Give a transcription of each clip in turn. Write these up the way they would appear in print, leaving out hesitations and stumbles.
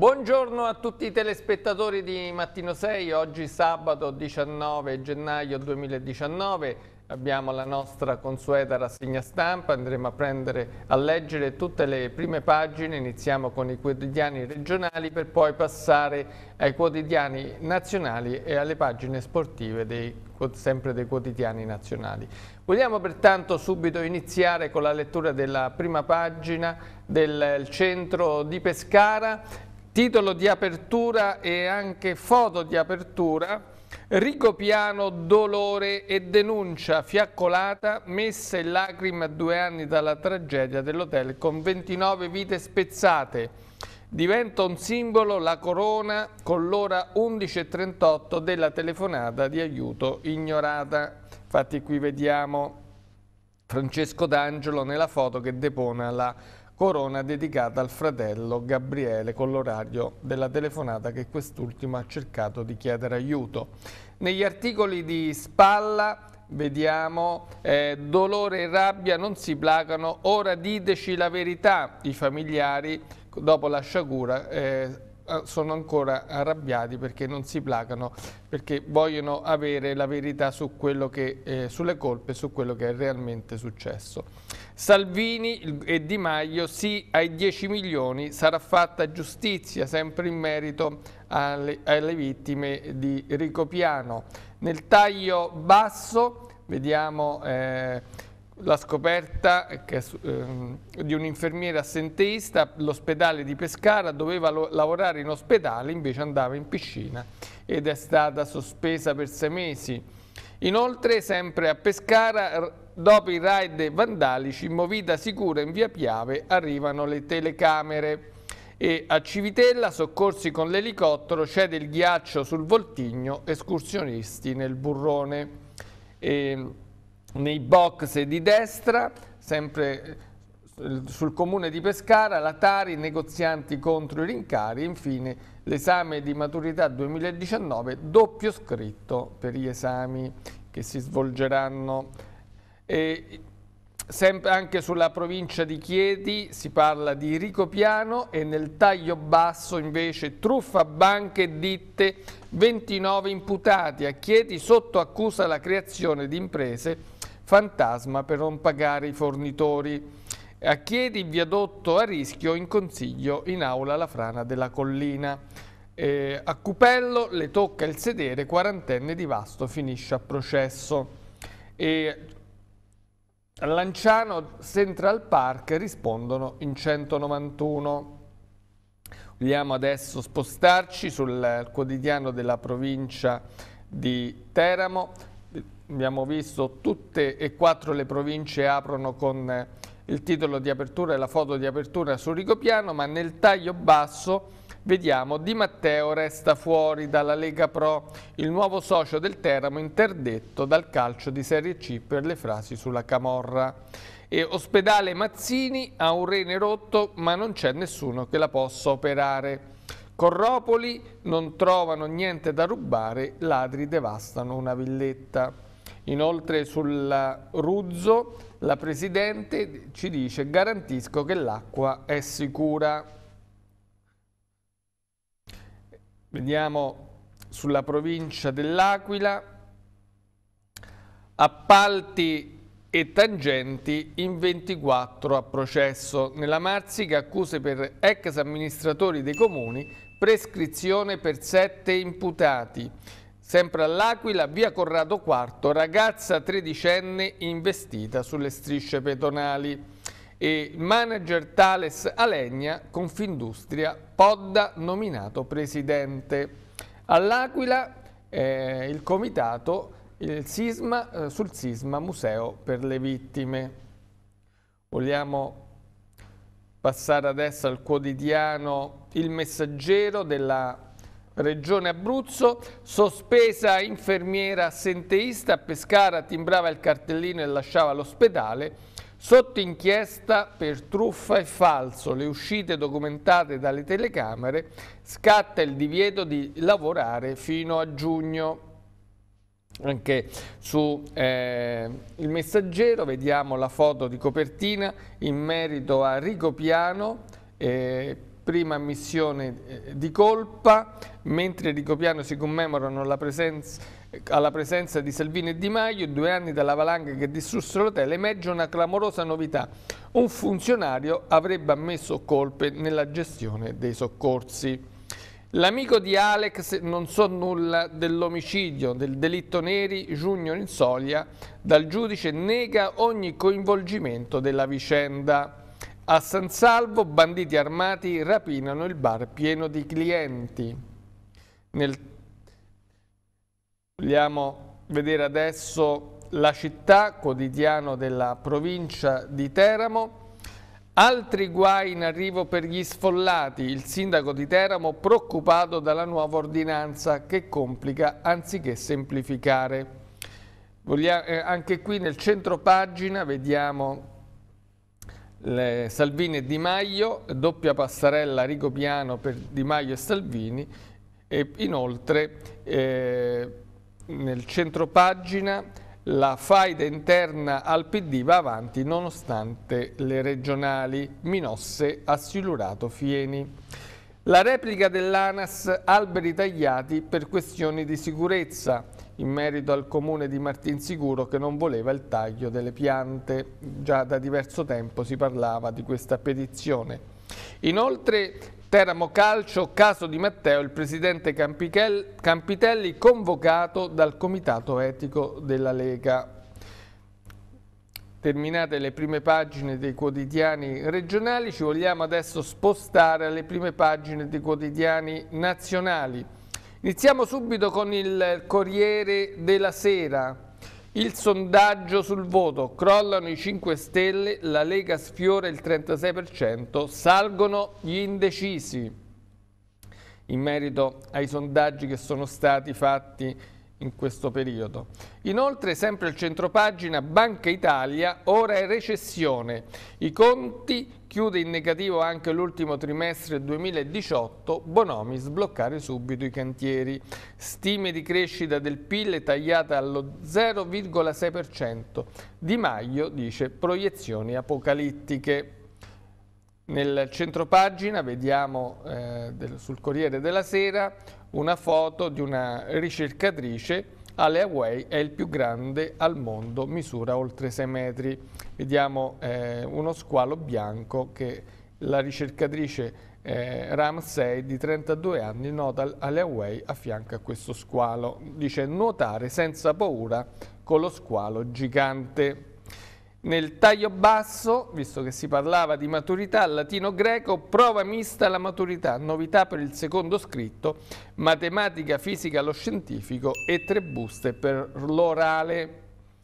Buongiorno a tutti i telespettatori di Mattino 6, oggi sabato 19 gennaio 2019, abbiamo la nostra consueta rassegna stampa, andremo a leggere tutte le prime pagine, iniziamo con i quotidiani regionali per poi passare ai quotidiani nazionali e alle pagine sportive sempre dei quotidiani nazionali. Vogliamo pertanto subito iniziare con la lettura della prima pagina del centro di Pescara. Titolo di apertura e anche foto di apertura: Rigopiano, dolore e denuncia fiaccolata, messa in lacrime a 2 anni dalla tragedia dell'hotel con 29 vite spezzate. Diventa un simbolo la corona con l'ora 11:38 della telefonata di aiuto ignorata. Infatti qui vediamo Francesco D'Angelo nella foto che depona la corona dedicata al fratello Gabriele con l'orario della telefonata che quest'ultimo ha cercato di chiedere aiuto. Negli articoli di spalla vediamo dolore e rabbia non si placano, ora diteci la verità. I familiari dopo la sciagura sono ancora arrabbiati perché non si placano, perché vogliono avere la verità su quello che, sulle colpe, su quello che è realmente successo. Salvini e Di Maio sì ai 10 milioni, sarà fatta giustizia sempre in merito alle vittime di Rigopiano. Nel taglio basso vediamo la scoperta di un'infermiera assenteista. L'ospedale di Pescara, doveva lavorare in ospedale, invece andava in piscina ed è stata sospesa per 6 mesi. Inoltre, sempre a Pescara, dopo i raid vandalici, Movida sicura in via Piave, arrivano le telecamere. E a Civitella, soccorsi con l'elicottero, cede il ghiaccio sul Voltigno, escursionisti nel burrone. Nei box di destra, sempre sul comune di Pescara, la Tari, negozianti contro i rincari. Infine l'esame di maturità 2019, doppio scritto per gli esami che si svolgeranno. Sempre anche sulla provincia di Chieti si parla di Rigopiano e nel taglio basso invece truffa banche e ditte, 29 imputati. A Chieti sotto accusa la creazione di imprese fantasma per non pagare i fornitori. A Chieti il viadotto a rischio, in consiglio in aula la frana della collina. A Cupello le tocca il sedere, 40enne di Vasto finisce a processo. A Lanciano Central Park rispondono in 191. Vogliamo adesso spostarci sul quotidiano della provincia di Teramo. Abbiamo visto tutte e 4 le province aprono con il titolo di apertura e la foto di apertura su Rigopiano, ma nel taglio basso vediamo Di Matteo resta fuori dalla Lega Pro, il nuovo socio del Teramo interdetto dal calcio di Serie C per le frasi sulla camorra. E ospedale Mazzini ha un rene rotto ma non c'è nessuno che la possa operare. Corropoli non trovano niente da rubare, ladri devastano una villetta. Inoltre sulla Ruzzo la Presidente ci dice: garantisco che l'acqua è sicura. Vediamo sulla provincia dell'Aquila, appalti e tangenti in 24 a processo. Nella Marsica accuse per ex amministratori dei comuni, prescrizione per 7 imputati. Sempre all'Aquila, via Corrado IV, ragazza 13enne investita sulle strisce pedonali. E manager Thales Alenia, Confindustria, Podda nominato presidente. All'Aquila il comitato sul sisma, museo per le vittime. Vogliamo passare adesso al quotidiano Il Messaggero della Regione Abruzzo. Sospesa infermiera assenteista a Pescara, timbrava il cartellino e lasciava l'ospedale. Sotto inchiesta per truffa e falso, le uscite documentate dalle telecamere, scatta il divieto di lavorare fino a giugno. Anche su Il Messaggero vediamo la foto di copertina in merito a Rigopiano, prima ammissione di colpa, mentre i Rigopiano si commemorano alla presenza di Salvini e Di Maio, 2 anni dalla valanga che distrussero l'hotel, emerge una clamorosa novità. Un funzionario avrebbe ammesso colpe nella gestione dei soccorsi. L'amico di Alex non so nulla dell'omicidio, del delitto Neri, Junior Insolia, dal giudice nega ogni coinvolgimento della vicenda. A San Salvo banditi armati rapinano il bar pieno di clienti. Vogliamo vedere adesso La Città, quotidiano della provincia di Teramo. Altri guai in arrivo per gli sfollati, il sindaco di Teramo preoccupato dalla nuova ordinanza che complica anziché semplificare. Anche qui nel centro pagina vediamo Salvini e Di Maio, doppia passerella Rigopiano per Di Maio e Salvini, e inoltre nel centro pagina la faida interna al PD va avanti nonostante le regionali. Minosse ha silurato Fieni. La replica dell'ANAS, alberi tagliati per questioni di sicurezza, in merito al comune di Martinsicuro che non voleva il taglio delle piante. Già da diverso tempo si parlava di questa petizione. Inoltre Teramo Calcio, caso Di Matteo, il presidente Campitelli convocato dal comitato etico della Lega. Terminate le prime pagine dei quotidiani regionali, ci vogliamo adesso spostare alle prime pagine dei quotidiani nazionali. Iniziamo subito con il Corriere della Sera. Il sondaggio sul voto, crollano i 5 Stelle, la Lega sfiora il 36%, salgono gli indecisi. In merito ai sondaggi che sono stati fatti in questo periodo. Inoltre, sempre il centropagina, Banca Italia, ora è recessione. I conti, chiude in negativo anche l'ultimo trimestre 2018, Bonomi sbloccare subito i cantieri. Stime di crescita del PIL tagliate allo 0,6%. Di Maio dice proiezioni apocalittiche. Nel centropagina vediamo sul Corriere della Sera una foto di una ricercatrice. Alle Hawaii è il più grande al mondo, misura oltre 6 metri. Vediamo uno squalo bianco che la ricercatrice Ramsey di 32 anni nota alle Hawaii a fianco a questo squalo. Dice nuotare senza paura con lo squalo gigante. Nel taglio basso, visto che si parlava di maturità, latino-greco, prova mista alla maturità, novità per il secondo scritto, matematica, fisica, lo scientifico e 3 buste per l'orale.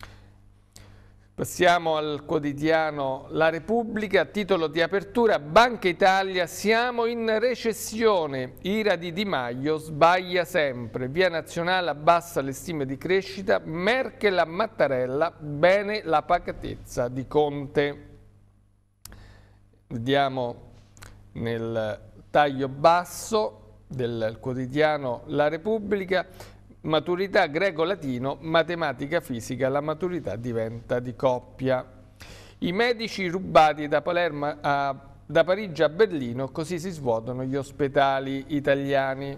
Passiamo al quotidiano La Repubblica, titolo di apertura, Banca Italia, siamo in recessione, ira di Di Maio, sbaglia sempre, via nazionale abbassa le stime di crescita, Merkel a Mattarella, bene la pacatezza di Conte. Vediamo nel taglio basso del quotidiano La Repubblica, maturità greco-latino, matematica fisica, la maturità diventa di coppia. I medici rubati da Parigi a Berlino, così si svuotano gli ospedali italiani.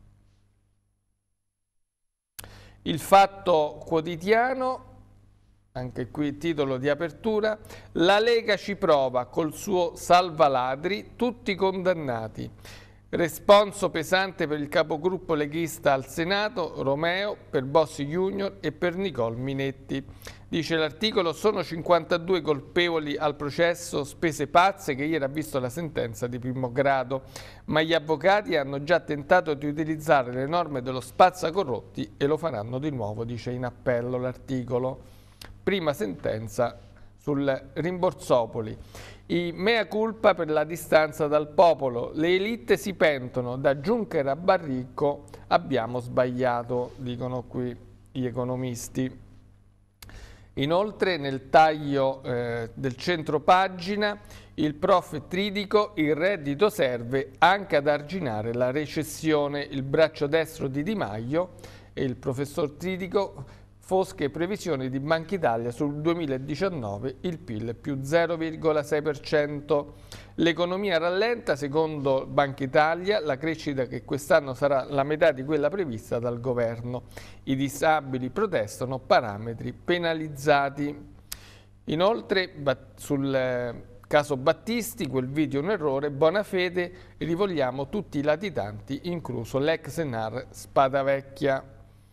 Il Fatto Quotidiano, anche qui titolo di apertura, la Lega ci prova col suo salvaladri, tutti condannati. Responso pesante per il capogruppo leghista al Senato, Romeo, per Bossi Junior e per Nicole Minetti. Dice l'articolo, sono 52 colpevoli al processo spese pazze che ieri ha visto la sentenza di primo grado, ma gli avvocati hanno già tentato di utilizzare le norme dello spazzacorrotti e lo faranno di nuovo, dice in appello l'articolo. Prima sentenza sul Rimborsopoli. I mea culpa per la distanza dal popolo, le elite si pentono, da Juncker a Barricco abbiamo sbagliato, dicono qui gli economisti. Inoltre nel taglio del centropagina il prof Tridico, il reddito serve anche ad arginare la recessione, il braccio destro di Di Maio e il professor Tridico fosche previsioni di Banca Italia sul 2019, il PIL più 0,6%. L'economia rallenta, secondo Banca Italia, la crescita che quest'anno sarà la metà di quella prevista dal governo. I disabili protestano, parametri penalizzati. Inoltre, sul caso Battisti, quel video è un errore, buona fede, rivogliamo tutti i latitanti, incluso l'ex Enar Spadavecchia.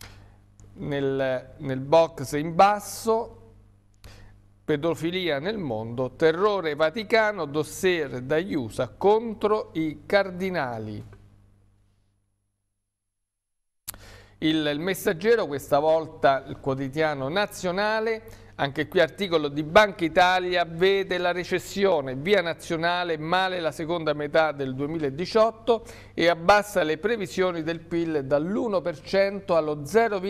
Nel box in basso, pedofilia nel mondo, terrore Vaticano, dossier dagli USA contro i cardinali. Il Messaggero, questa volta il quotidiano nazionale, anche qui articolo di Banca Italia, vede la recessione, via nazionale, male la seconda metà del 2018 e abbassa le previsioni del PIL dall'1% allo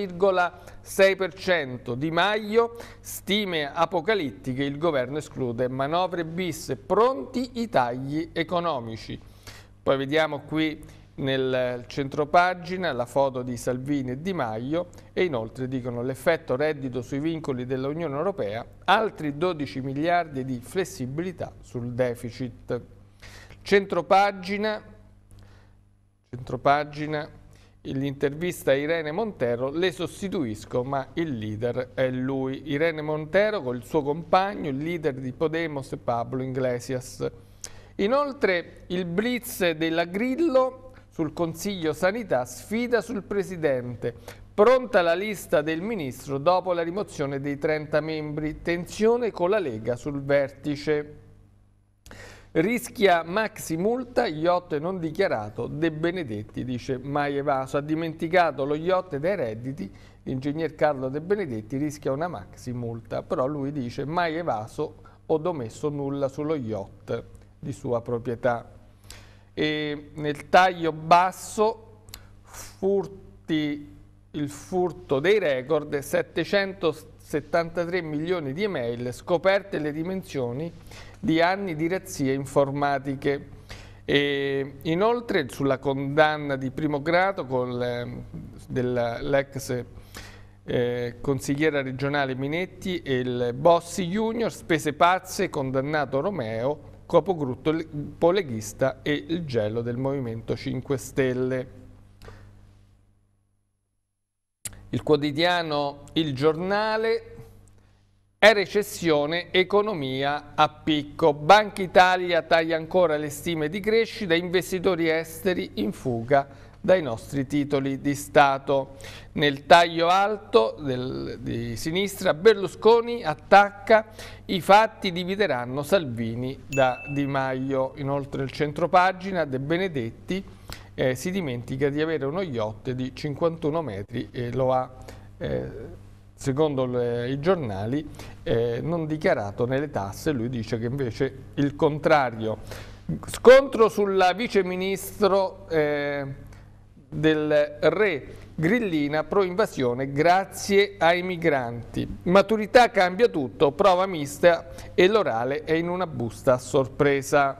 0,6%. Di Maio, stime apocalittiche, il governo esclude manovre bis, pronti i tagli economici. Poi vediamo qui nel centropagina la foto di Salvini e Di Maio e inoltre dicono l'effetto reddito sui vincoli dell'Unione Europea, altri 12 miliardi di flessibilità sul deficit. Centropagina, l'intervista a Irene Montero, le sostituisco ma il leader è lui. Irene Montero con il suo compagno, il leader di Podemos, Pablo Iglesias. Inoltre il blitz della Grillo sul Consiglio Sanità, sfida sul Presidente, pronta la lista del Ministro dopo la rimozione dei 30 membri, tensione con la Lega sul vertice. Rischia maxi multa, yacht non dichiarato, De Benedetti, dice mai evaso, ha dimenticato lo yacht dei redditi, l'ingegner Carlo De Benedetti rischia una maxi multa, però lui dice mai evaso o omesso nulla sullo yacht di sua proprietà. E nel taglio basso, il furto dei record, 773 milioni di email, scoperte le dimensioni di anni di razzie informatiche. E inoltre sulla condanna di primo grado dell'ex consigliera regionale Minetti e il Bossi Junior, spese pazze, condannato Romeo, capogruppo leghista e il gelo del Movimento 5 Stelle. Il quotidiano Il Giornale, è recessione, economia a picco. Banca Italia taglia ancora le stime di crescita, investitori esteri in fuga dai nostri titoli di Stato. Nel taglio alto di sinistra, Berlusconi attacca, i fatti divideranno Salvini da Di Maio. Inoltre il centropagina, De Benedetti si dimentica di avere uno yacht di 51 metri e lo ha, secondo i giornali, non dichiarato nelle tasse. Lui dice che invece il contrario. Scontro sulla viceministro del re, grillina pro invasione grazie ai migranti. Maturità cambia tutto, prova mista e l'orale è in una busta a sorpresa.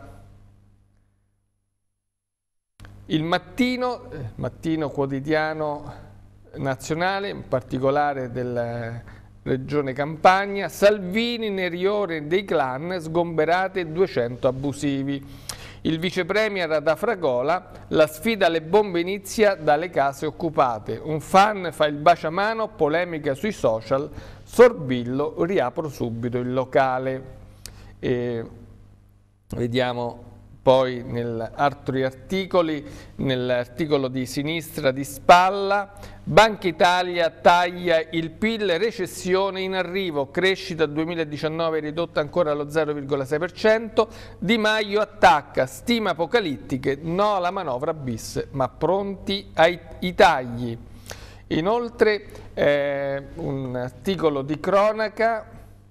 Il Mattino quotidiano nazionale, in particolare della regione Campania, Salvini nei riordini dei clan, sgomberate 200 abusivi. Il vice premier da Fragola, la sfida alle bombe inizia dalle case occupate. Un fan fa il baciamano, polemica sui social, Sorbillo, riapro subito il locale. E vediamo poi altri articoli, nell'articolo di sinistra di Spalla, Banca Italia taglia il PIL, recessione in arrivo, crescita 2019 ridotta ancora allo 0,6%, Di Maio attacca, stime apocalittiche, no alla manovra bis, ma pronti ai tagli. Inoltre un articolo di cronaca,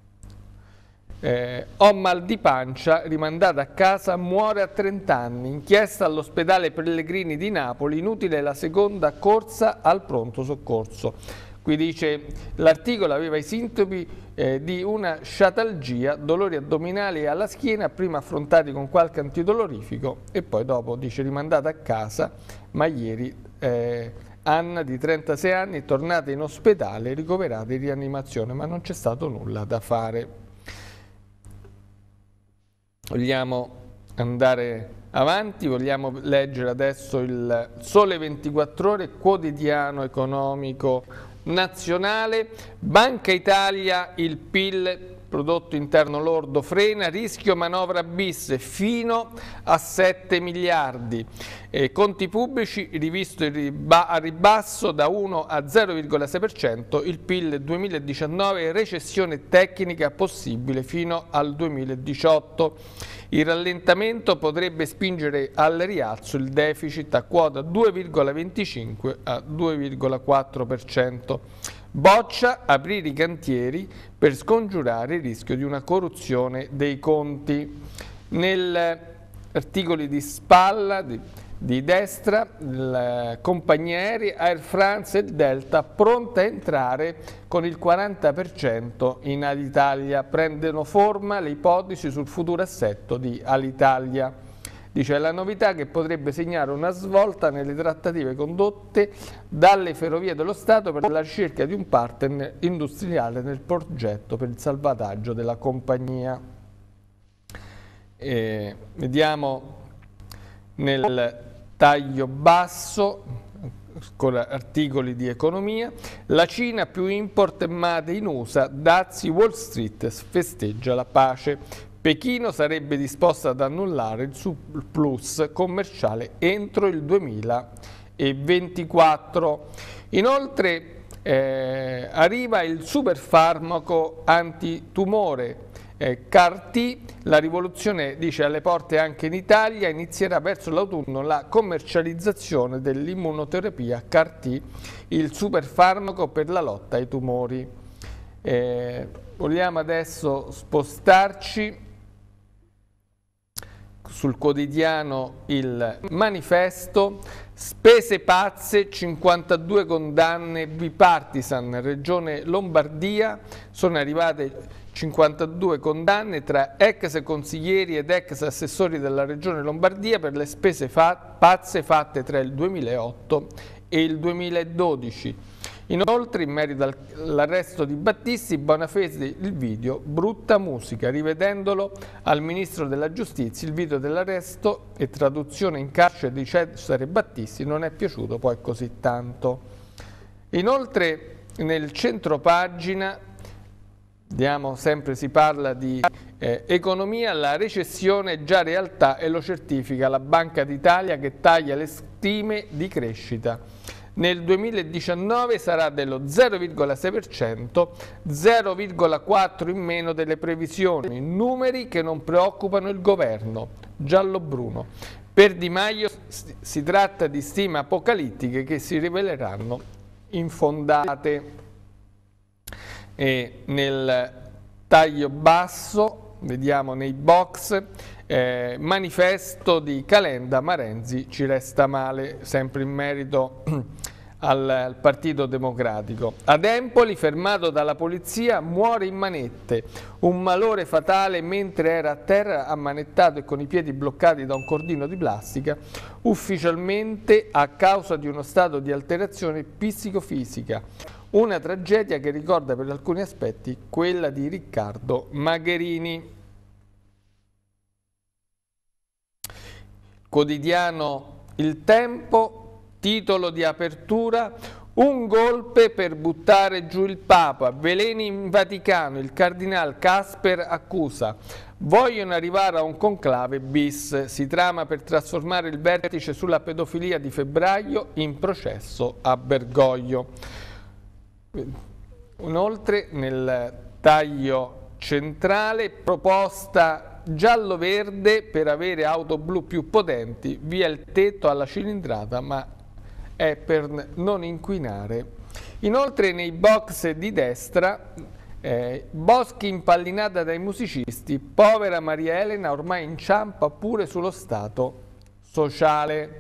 ho mal di pancia, rimandata a casa, muore a 30 anni, inchiesta all'ospedale Pellegrini di Napoli, inutile la seconda corsa al pronto soccorso. Qui dice l'articolo aveva i sintomi di una sciatalgia, dolori addominali e alla schiena, prima affrontati con qualche antidolorifico e poi dopo dice rimandata a casa, ma ieri Anna di 36 anni, tornata in ospedale, ricoverata in rianimazione, ma non c'è stato nulla da fare. Vogliamo andare avanti, vogliamo leggere adesso il Sole 24 Ore, quotidiano economico nazionale. Banca Italia, il PIL, prodotto interno lordo, frena, rischio manovra bis fino a 7 miliardi. Conti pubblici rivisto a ribasso da 1 a 0,6%, il PIL 2019, recessione tecnica possibile fino al 2018. Il rallentamento potrebbe spingere al rialzo il deficit a quota 2,25 a 2,4%. Boccia aprire i cantieri per scongiurare il rischio di una corruzione dei conti. Negli articoli di spalla di destra, la compagnia aerea Air France e Delta pronte a entrare con il 40% in Alitalia. Prendono forma le ipotesi sul futuro assetto di Alitalia. Dice la novità che potrebbe segnare una svolta nelle trattative condotte dalle Ferrovie dello Stato per la ricerca di un partner industriale nel progetto per il salvataggio della compagnia. Vediamo nel taglio basso, con articoli di economia, la Cina più import made in USA, dazi Wall Street festeggia la pace. Pechino sarebbe disposta ad annullare il surplus commerciale entro il 2024. Inoltre arriva il superfarmaco antitumore CAR-T, la rivoluzione dice alle porte anche in Italia, inizierà verso l'autunno la commercializzazione dell'immunoterapia CAR-T, il superfarmaco per la lotta ai tumori. Vogliamo adesso spostarci sul quotidiano Il Manifesto. Spese pazze, 52 condanne bipartisan, Regione Lombardia, sono arrivate 52 condanne tra ex consiglieri ed ex assessori della Regione Lombardia per le spese pazze fatte tra il 2008 e il 2012. Inoltre, in merito all'arresto di Battisti, Bonafede il video brutta musica, rivedendolo al Ministro della Giustizia, il video dell'arresto e traduzione in carcere di Cesare Battisti non è piaciuto poi così tanto. Inoltre, nel centropagina, vediamo sempre si parla di economia, la recessione è già realtà e lo certifica la Banca d'Italia che taglia le stime di crescita. Nel 2019 sarà dello 0,6%, 0,4% in meno delle previsioni, numeri che non preoccupano il governo, giallo-bruno. Per Di Maio si tratta di stime apocalittiche che si riveleranno infondate. E nel taglio basso, vediamo nei box, manifesto di Calenda, ma Renzi ci resta male, sempre in merito al Partito Democratico. Ad Empoli, fermato dalla polizia, muore in manette, un malore fatale mentre era a terra ammanettato e con i piedi bloccati da un cordino di plastica, ufficialmente a causa di uno stato di alterazione psicofisica. Una tragedia che ricorda per alcuni aspetti quella di Riccardo Magherini. Quotidiano Il Tempo, titolo di apertura: un golpe per buttare giù il Papa, veleni in Vaticano, il cardinal Casper accusa. Vogliono arrivare a un conclave bis, si trama per trasformare il vertice sulla pedofilia di febbraio in processo a Bergoglio. Inoltre nel taglio centrale, proposta giallo-verde per avere auto blu più potenti, via il tetto alla cilindrata, ma è per non inquinare. Inoltre nei box di destra, Boschi impallinata dai musicisti, povera Maria Elena ormai inciampa pure sullo stato sociale.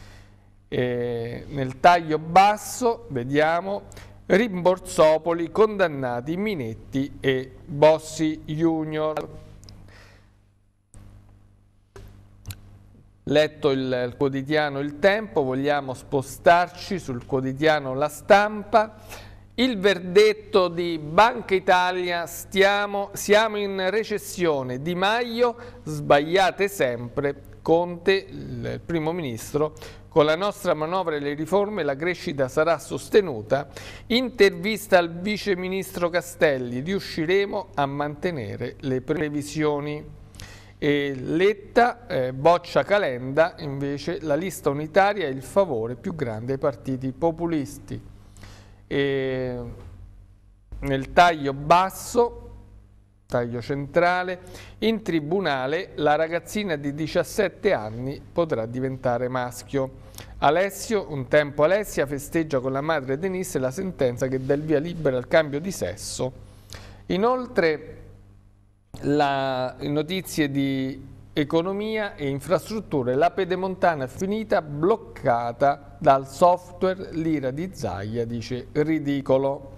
Nel taglio basso vediamo Rimborsopoli, condannati Minetti e Bossi Junior. letto il quotidiano Il Tempo, vogliamo spostarci sul quotidiano La Stampa. Il verdetto di Banca Italia, siamo in recessione, Di Maio, sbagliate sempre, Conte, il primo ministro, con la nostra manovra e le riforme la crescita sarà sostenuta. Intervista al vice ministro Castelli, riusciremo a mantenere le previsioni. E Letta boccia Calenda, invece la lista unitaria è il favore più grande ai partiti populisti. E nel taglio basso, taglio centrale, in tribunale la ragazzina di 17 anni potrà diventare maschio. Alessio, un tempo Alessia, festeggia con la madre Denise la sentenza che dà il via libera al cambio di sesso. Inoltre notizie di economia e infrastrutture, la Pedemontana è finita bloccata dal software, l'ira di Zaia dice ridicolo.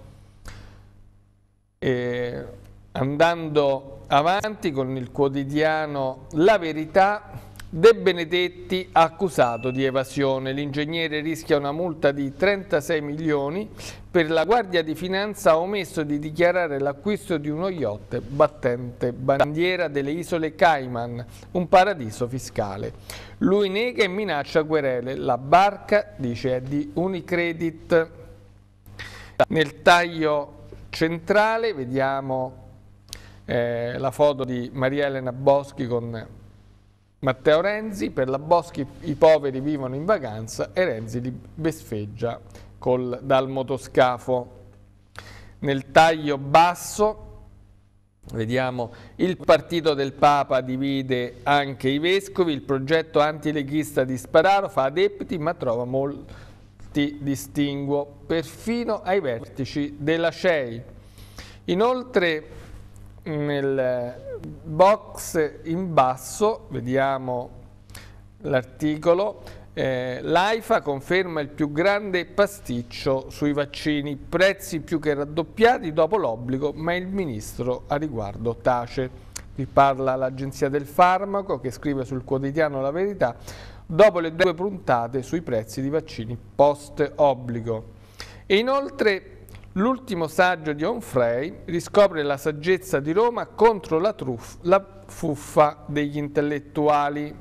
Andando avanti con il quotidiano La Verità, De Benedetti accusato di evasione, l'ingegnere rischia una multa di 36 milioni, per la Guardia di Finanza ha omesso di dichiarare l'acquisto di uno yacht battente bandiera delle isole Cayman, un paradiso fiscale. Lui nega e minaccia querele, la barca dice è di Unicredit. Nel taglio centrale vediamo la foto di Maria Elena Boschi con Matteo Renzi. Per la Boschi i poveri vivono in vacanza e Renzi li besteggia dal motoscafo. Nel taglio basso vediamo il partito del Papa divide anche i vescovi, il progetto antileghista di Spadaro fa adepti ma trova molti distinguo, perfino ai vertici della CEI. Inoltre nel box in basso vediamo l'articolo, l'AIFA conferma il più grande pasticcio sui vaccini, prezzi più che raddoppiati dopo l'obbligo, ma il ministro a riguardo tace. Vi parla l'Agenzia del Farmaco che scrive sul quotidiano La Verità, dopo le 2 puntate sui prezzi di vaccini post obbligo. E inoltre l'ultimo saggio di Onfray riscopre la saggezza di Roma contro la fuffa degli intellettuali.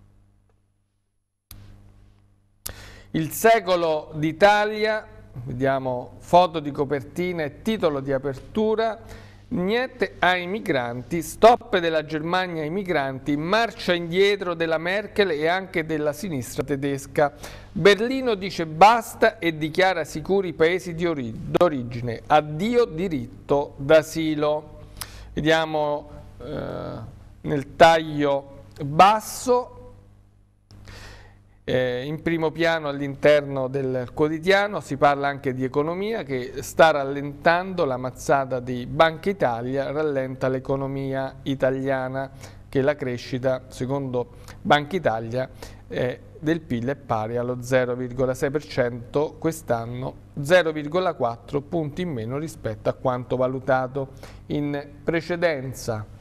Il secolo d'Italia, vediamo foto di copertina e titolo di apertura, niente ai migranti, stop della Germania ai migranti, marcia indietro della Merkel e anche della sinistra tedesca. Berlino dice basta e dichiara sicuri i paesi d'origine, addio diritto d'asilo. Vediamo nel taglio basso, in primo piano all'interno del quotidiano si parla anche di economia che sta rallentando, la mazzata di Banca Italia rallenta l'economia italiana, che la crescita secondo Banca Italia del PIL è pari allo 0,6% quest'anno, 0,4 punti in meno rispetto a quanto valutato in precedenza.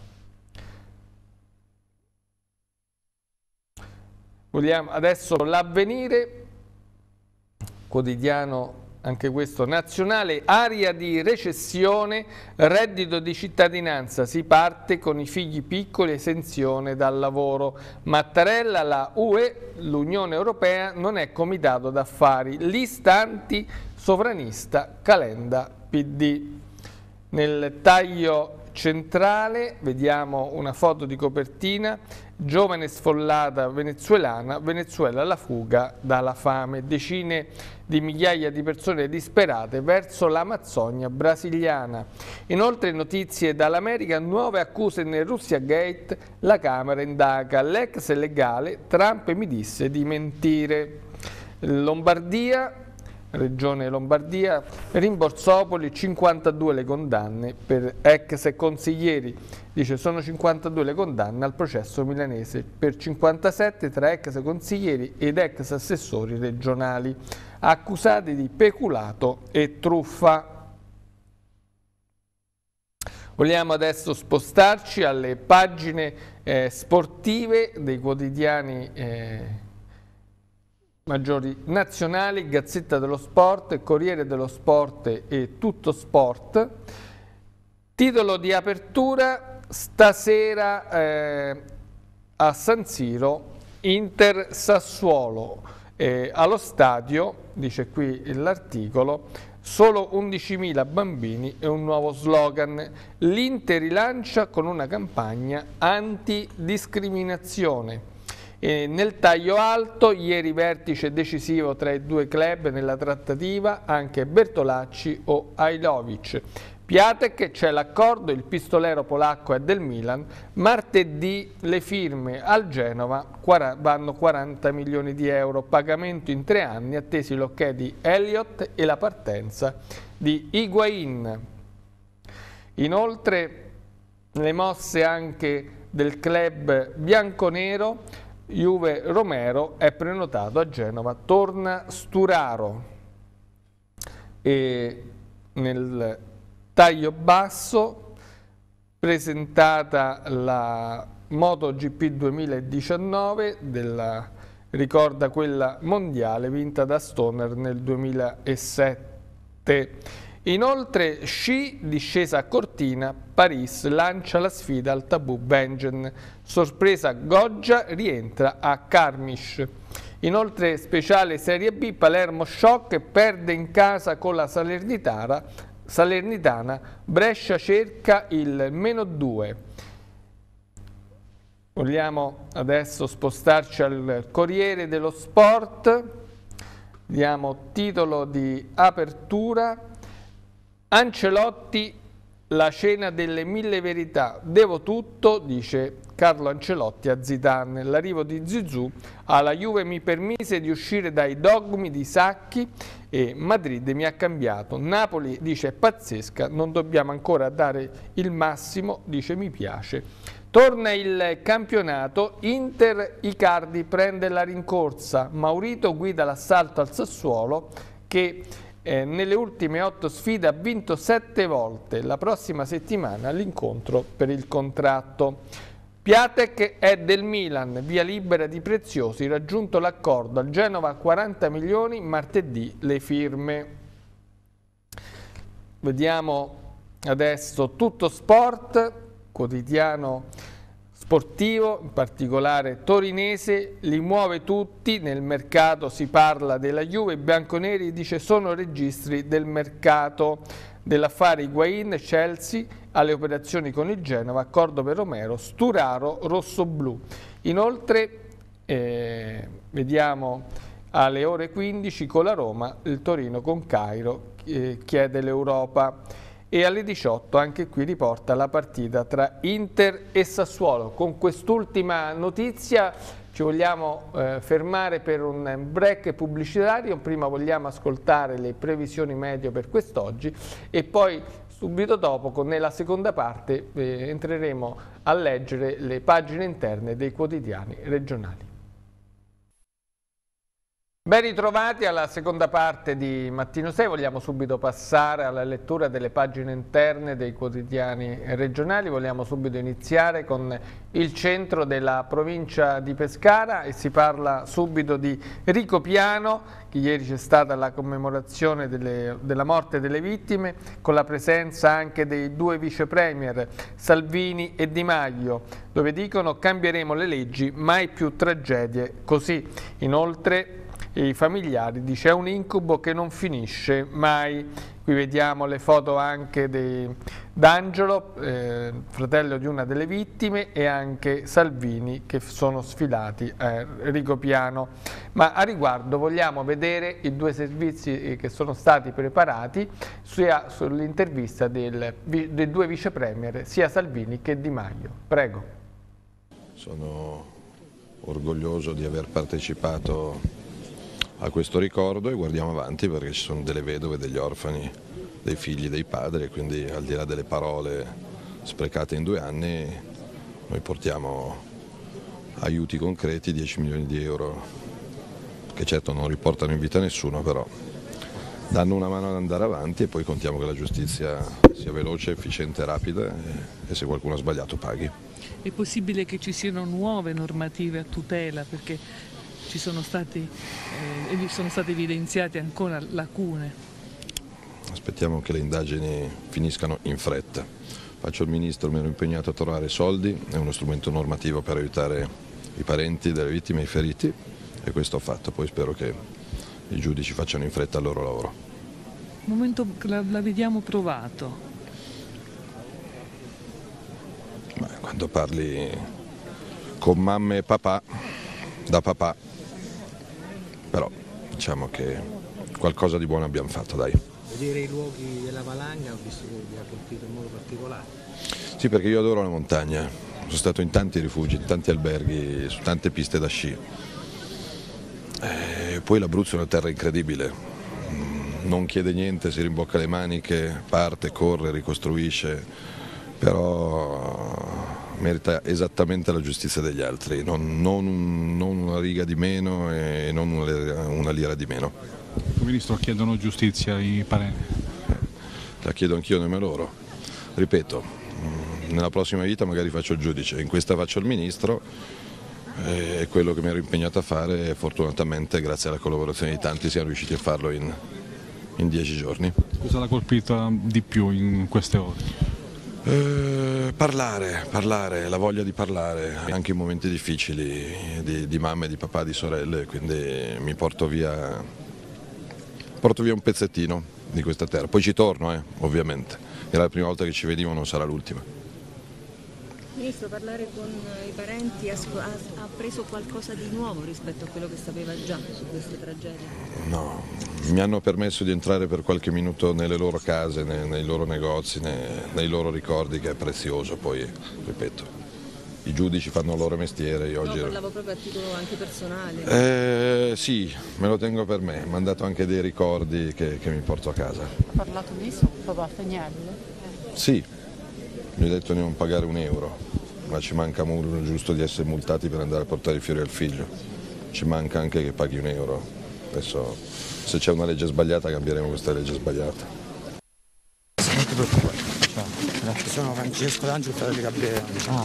Vogliamo adesso l'Avvenire, quotidiano anche questo nazionale, aria di recessione, reddito di cittadinanza, si parte con i figli piccoli, esenzione dal lavoro. Mattarella, la UE, l'Unione Europea non è comitato d'affari, lista anti-sovranista, Calenda, PD. Nel taglio centrale vediamo una foto di copertina, giovane sfollata venezuelana, Venezuela alla fuga dalla fame, decine di migliaia di persone disperate verso l'Amazzonia brasiliana. Inoltre notizie dall'America, nuove accuse nel Russia Gate, la Camera indaga, l'ex è legale, Trump mi disse di mentire. Lombardia, Regione Lombardia, Rimborsopoli, 52 le condanne per ex consiglieri, dice sono 52 le condanne al processo milanese per 57 tra ex consiglieri ed ex assessori regionali accusati di peculato e truffa. Vogliamo adesso spostarci alle pagine sportive dei quotidiani maggiori nazionali, Gazzetta dello Sport, Corriere dello Sport e Tutto Sport. Titolo di apertura: stasera a San Siro Inter Sassuolo, allo stadio, dice qui l'articolo, solo 11.000 bambini e un nuovo slogan. L'Inter rilancia con una campagna antidiscriminazione. Nel taglio alto, ieri vertice decisivo tra i due club nella trattativa, anche Bertolacci o Ajlovic. Piatek, c'è l'accordo, il pistolero polacco è del Milan, martedì le firme al Genova vanno 40 milioni di euro, pagamento in 3 anni, attesi l'ok di Elliott e la partenza di Higuain. Inoltre le mosse anche del club bianconero, Juve Romero è prenotato a Genova, torna Sturaro. E nel taglio basso, presentata la MotoGP 2019, ricorda quella mondiale vinta da Stoner nel 2007. Inoltre sci, discesa a Cortina, Paris lancia la sfida al Tabù Benjen, sorpresa Goggia rientra a Carmish. Inoltre speciale Serie B, Palermo shock, perde in casa con la Salernitana, Brescia cerca il -2. Vogliamo adesso spostarci al Corriere dello Sport, diamo titolo di apertura: Ancelotti, la cena delle 1000 verità, devo tutto, dice Carlo Ancelotti a Zidane. L'arrivo di Zizou alla Juve mi permise di uscire dai dogmi di Sacchi e Madrid mi ha cambiato. Napoli, dice, è pazzesca, non dobbiamo ancora dare il massimo, dice, mi piace. Torna il campionato, Inter, Icardi prende la rincorsa, Maurito guida l'assalto al Sassuolo che nelle ultime 8 sfide ha vinto 7 volte, la prossima settimana l'incontro per il contratto. Piatek è del Milan, via libera di Preziosi, raggiunto l'accordo, al Genova 40 milioni, martedì le firme. Vediamo adesso Tutto Sport, quotidiano sportivo, in particolare torinese, li muove tutti, nel mercato si parla della Juve, i bianconeri dice sono registri del mercato, dell'affare Higuain, Chelsea, alle operazioni con il Genova, accordo per Romero, Sturaro, rossoblu. Inoltre vediamo alle ore 15 con la Roma, il Torino con Cairo chiede l'Europa. E alle 18 anche qui riporta la partita tra Inter e Sassuolo. Con quest'ultima notizia ci vogliamo fermare per un break pubblicitario. Prima vogliamo ascoltare le previsioni meteo per quest'oggi e poi subito dopo, nella seconda parte, entreremo a leggere le pagine interne dei quotidiani regionali. Ben ritrovati alla seconda parte di Mattino 6, vogliamo subito passare alla lettura delle pagine interne dei quotidiani regionali, vogliamo subito iniziare con il centro della provincia di Pescara e si parla subito di Ricopiano, che ieri c'è stata la commemorazione della morte delle vittime con la presenza anche dei 2 vice premier Salvini e Di Maio, dove dicono cambieremo le leggi, mai più tragedie così. Inoltre i familiari dice è un incubo che non finisce mai. Qui vediamo le foto anche d'Angelo, fratello di una delle vittime, e anche Salvini che sono sfilati a Ricopiano. Ma a riguardo vogliamo vedere i 2 servizi che sono stati preparati sia sull'intervista dei 2 vice premier, sia Salvini che Di Maio. Prego. Sono orgoglioso di aver partecipato a questo ricordo e guardiamo avanti perché ci sono delle vedove, degli orfani, dei figli, dei padri, e quindi al di là delle parole sprecate in 2 anni noi portiamo aiuti concreti, 10 milioni di euro che certo non riportano in vita nessuno, però danno una mano ad andare avanti e poi contiamo che la giustizia sia sia veloce, efficiente e rapida e se qualcuno ha sbagliato paghi. È possibile che ci siano nuove normative a tutela perché sono state evidenziate ancora lacune? Aspettiamo che le indagini finiscano in fretta. Faccio il ministro, mi ero impegnato a trovare soldi, è uno strumento normativo per aiutare i parenti delle vittime e i feriti e questo ho fatto, poi spero che i giudici facciano in fretta il loro lavoro. Un momento la vediamo provato. Quando parli con mamma e papà, da papà, però diciamo che qualcosa di buono abbiamo fatto, dai. Vedere i luoghi della valanga ho visto che vi ha colpito in modo particolare. Sì, perché io adoro la montagna, sono stato in tanti rifugi, in tanti alberghi, su tante piste da sci. E poi l'Abruzzo è una terra incredibile, non chiede niente, si rimbocca le maniche, parte, corre, ricostruisce, però merita esattamente la giustizia degli altri, non una riga di meno e non una lira di meno. Ministro, chiedono giustizia i parenti? La chiedo anch'io nemmeno loro. Ripeto, nella prossima vita magari faccio il giudice, in questa faccio il ministro e quello che mi ero impegnato a fare fortunatamente grazie alla collaborazione di tanti siamo riusciti a farlo in 10 giorni. Cosa l'ha colpita di più in queste ore? Parlare, la voglia di parlare, anche in momenti difficili di mamma e di papà, di sorelle, quindi mi porto via un pezzettino di questa terra. Poi ci torno, ovviamente. Era la prima volta che ci vediamo, non sarà l'ultima. Ministro, parlare con i parenti ha preso qualcosa di nuovo rispetto a quello che sapeva già su queste tragedie? No, mi hanno permesso di entrare per qualche minuto nelle loro case, nei loro negozi, nei loro ricordi, che è prezioso. Poi, ripeto, i giudici fanno il loro mestiere. Io oggi parlavo proprio a titolo anche personale. Sì, me lo tengo per me, mi hanno dato anche dei ricordi che mi porto a casa. Ha parlato di eso, papà Fagnello? Sì, mi ho detto di non pagare un euro, ma ci manca giusto di essere multati per andare a portare i fiori al figlio. Ci manca anche che paghi un euro. Adesso se c'è una legge sbagliata cambieremo questa legge sbagliata. Non ti preoccupare. Sono Francesco D'Angelo, fratello Gabriele.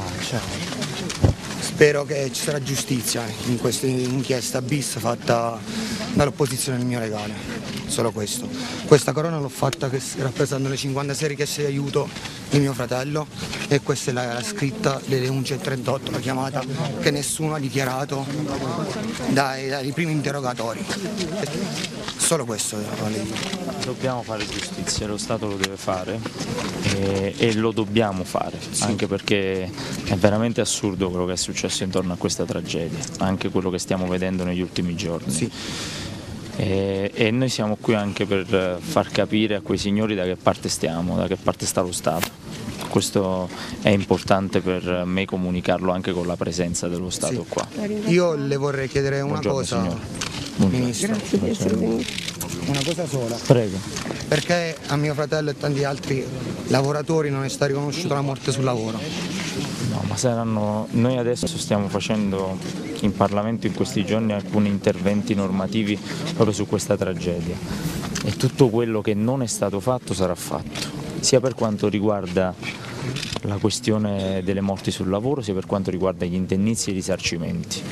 Spero che ci sarà giustizia in questa inchiesta bis fatta dall'opposizione nel mio legale, solo questo. Questa corona l'ho fatta rappresentando le 56 richieste di aiuto di mio fratello e questa è la scritta delle 11:38, la chiamata che nessuno ha dichiarato dai primi interrogatori. Solo questo volevo dire. Dobbiamo fare giustizia, lo Stato lo deve fare e lo dobbiamo fare, sì. Anche perché è veramente assurdo quello che è successo intorno a questa tragedia, anche quello che stiamo vedendo negli ultimi giorni. Sì. E noi siamo qui anche per far capire a quei signori da che parte stiamo, da che parte sta lo Stato. Questo è importante per me comunicarlo anche con la presenza dello Stato, sì. Qua. Io le vorrei chiedere una cosa, Ministro. Grazie di essere venuto. Una cosa sola. Prego. Perché a mio fratello e tanti altri lavoratori non è stata riconosciuta la morte sul lavoro? No, ma saranno. Noi adesso stiamo facendo in Parlamento in questi giorni alcuni interventi normativi proprio su questa tragedia e tutto quello che non è stato fatto sarà fatto, sia per quanto riguarda la questione delle morti sul lavoro, sia per quanto riguarda gli indennizzi e i risarcimenti.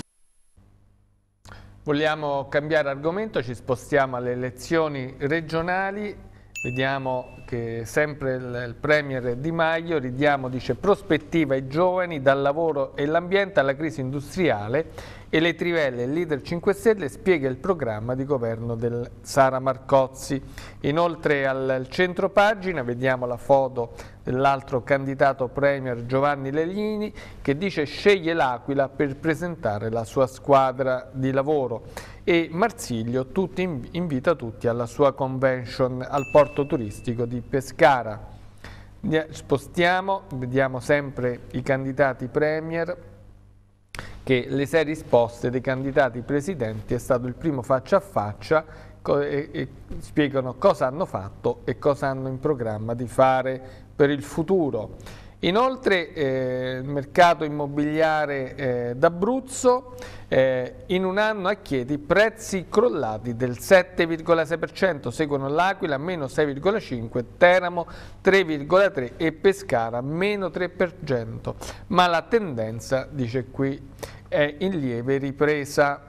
Vogliamo cambiare argomento, ci spostiamo alle elezioni regionali. Vediamo che sempre il Premier Di Maio dice prospettiva ai giovani, dal lavoro e l'ambiente alla crisi industriale, e le trivelle, il leader 5 Stelle spiega il programma di governo del Sara Marcozzi. Inoltre al centro pagina vediamo la foto dell'altro candidato Premier Giovanni Legnini che dice sceglie l'Aquila per presentare la sua squadra di lavoro, e Marsiglio invita tutti alla sua convention al porto turistico di Pescara. Spostiamo, vediamo sempre i candidati Premier, che le 6 risposte dei candidati presidenti è stato il primo faccia a faccia e spiegano cosa hanno fatto e cosa hanno in programma di fare per il futuro. Inoltre il mercato immobiliare d'Abruzzo, in un anno a Chieti prezzi crollati del 7,6%, seguono l'Aquila meno 6,5%, Teramo 3,3% e Pescara meno 3%, ma la tendenza, dice qui, è in lieve ripresa.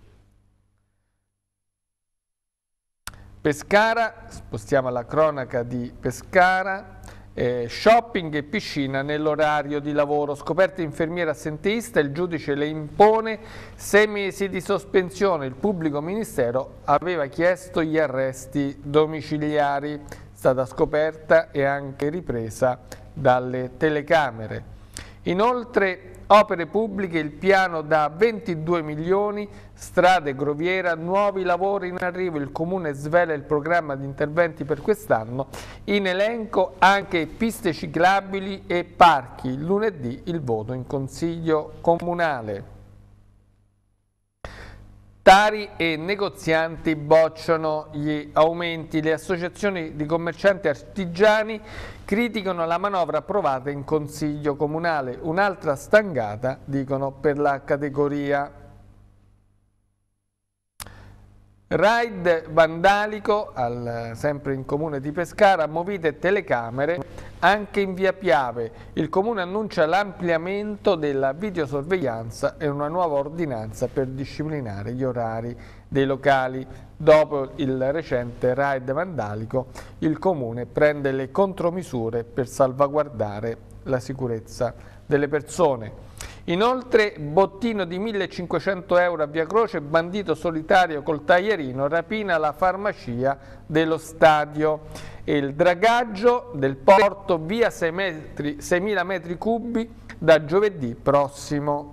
Pescara, spostiamo alla cronaca di Pescara, shopping e piscina nell'orario di lavoro, scoperta infermiera assenteista, il giudice le impone 6 mesi di sospensione, il pubblico ministero aveva chiesto gli arresti domiciliari, stata scoperta e anche ripresa dalle telecamere. Inoltre opere pubbliche, il piano da 22 milioni, strade, groviera, nuovi lavori in arrivo, il Comune svela il programma di interventi per quest'anno, in elenco anche piste ciclabili e parchi, lunedì il voto in Consiglio Comunale. Tari e negozianti bocciano gli aumenti, le associazioni di commercianti artigiani criticano la manovra approvata in Consiglio Comunale, un'altra stangata, dicono, per la categoria. Raid vandalico, sempre in comune di Pescara, movite telecamere anche in via Piave. Il comune annuncia l'ampliamento della videosorveglianza e una nuova ordinanza per disciplinare gli orari dei locali. Dopo il recente raid vandalico, il comune prende le contromisure per salvaguardare la sicurezza delle persone. Inoltre bottino di 1.500 euro a Via Croce, bandito solitario col taglierino, rapina la farmacia dello stadio e il dragaggio del porto via 6.000 metri cubi da giovedì prossimo.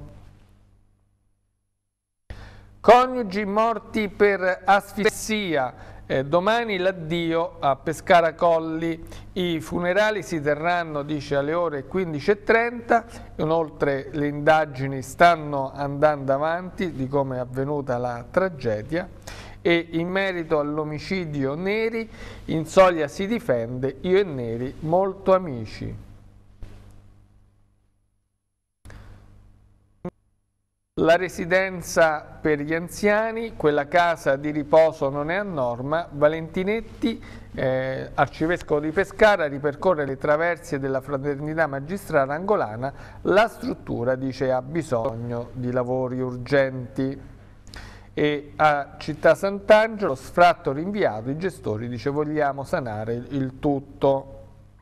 Coniugi morti per asfissia. Domani l'addio a Pescara Colli, i funerali si terranno, dice, alle ore 15:30, inoltre le indagini stanno andando avanti di come è avvenuta la tragedia e in merito all'omicidio Neri, Insoglia si difende, io e Neri molto amici. La residenza per gli anziani, quella casa di riposo non è a norma. Valentinetti, arcivescovo di Pescara, ripercorre le traversie della Fraternità Magistrale Angolana. La struttura, dice, ha bisogno di lavori urgenti. E a Città Sant'Angelo, sfratto rinviato, i gestori, dice, vogliamo sanare il tutto.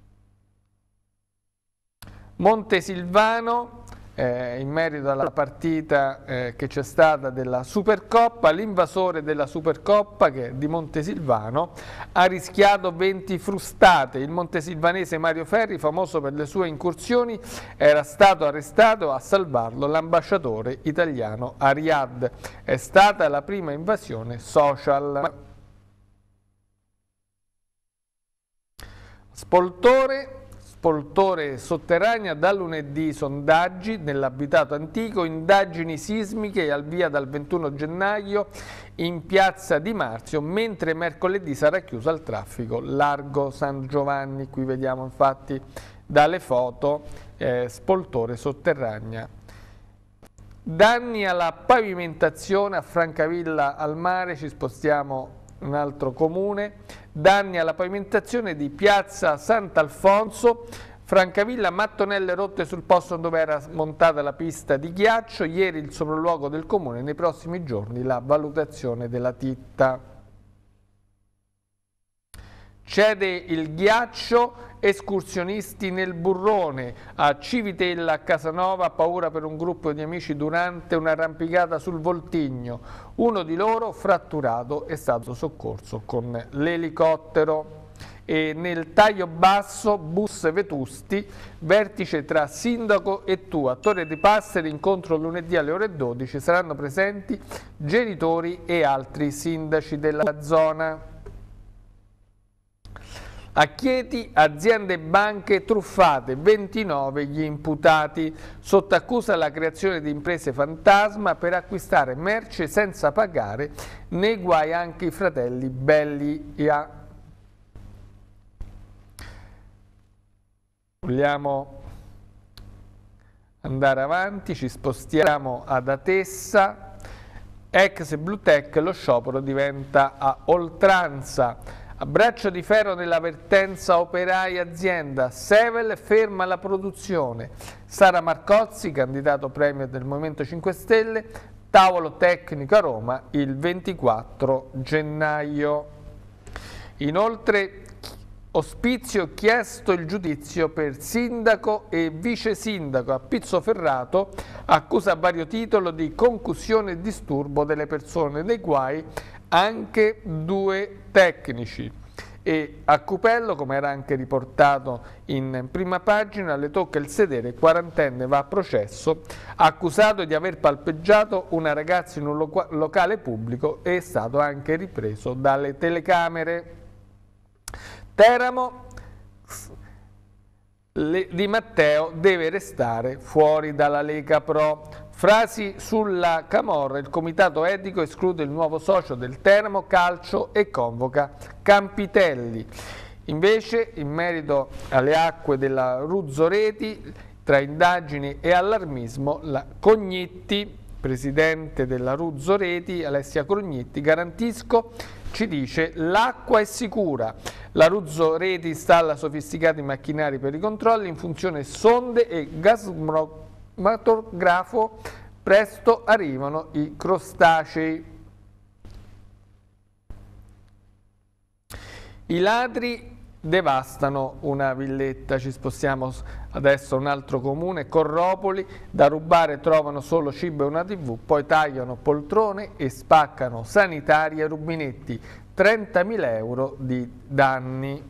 Montesilvano, in merito alla partita che c'è stata della Supercoppa, l'invasore della Supercoppa, che è di Montesilvano, ha rischiato 20 frustate. Il montesilvanese Mario Ferri, famoso per le sue incursioni, era stato arrestato. A salvarlo l'ambasciatore italiano a Riyadh. È stata la prima invasione social. Spoltore sotterranea, da lunedì sondaggi nell'abitato antico, indagini sismiche al via dal 21 gennaio in piazza Di Marzio, mentre mercoledì sarà chiuso al traffico largo San Giovanni. Qui vediamo infatti dalle foto spoltore sotterranea. Danni alla pavimentazione a Francavilla al Mare, ci spostiamo un altro comune, danni alla pavimentazione di piazza Sant'Alfonso, Francavilla, mattonelle rotte sul posto dove era montata la pista di ghiaccio, ieri il sopralluogo del comune, nei prossimi giorni la valutazione della titta. Cede il ghiaccio, escursionisti nel burrone, a Civitella a Casanova, paura per un gruppo di amici durante un'arrampicata sul Voltigno. Uno di loro, fratturato, è stato soccorso con l'elicottero. E nel Taglio Basso, bus vetusti, vertice tra sindaco e Tua, Torre di Passeri, incontro lunedì alle ore 12, saranno presenti genitori e altri sindaci della zona. A Chieti, aziende e banche truffate, 29 gli imputati, sotto accusa la creazione di imprese fantasma per acquistare merce senza pagare, nei guai anche i fratelli Belli. Vogliamo andare avanti, ci spostiamo ad Atessa, ex Bluetech, lo sciopero diventa a oltranza. A braccio di ferro nell'avvertenza operai azienda, Sevel ferma la produzione. Sara Marcozzi, candidato premier del Movimento 5 Stelle, tavolo tecnico a Roma il 24 gennaio. Inoltre, ospizio chiesto il giudizio per sindaco e vice sindaco a Pizzoferrato, accusa a vario titolo di concussione e disturbo delle persone, dei guai anche 2 tecnici. E a Cupello, come era anche riportato in prima pagina, le tocca il sedere, 40enne va a processo, accusato di aver palpeggiato una ragazza in un locale pubblico e è stato anche ripreso dalle telecamere. Teramo, Di Matteo deve restare fuori dalla Lega Pro. Frasi sulla camorra, il comitato etico esclude il nuovo socio del Teramo Calcio e convoca Campitelli. Invece, in merito alle acque della Ruzzoreti, tra indagini e allarmismo, la Cognitti, presidente della Ruzzoreti, Alessia Cognitti, garantisco, ci dice l'acqua è sicura. La Ruzzoreti installa sofisticati macchinari per i controlli, in funzione sonde e gasmatografo, presto arrivano i crostacei. I ladri devastano una villetta, ci spostiamo adesso a un altro comune, Corropoli, da rubare trovano solo cibo e una TV, poi tagliano poltrone e spaccano sanitari e rubinetti, 30.000 euro di danni.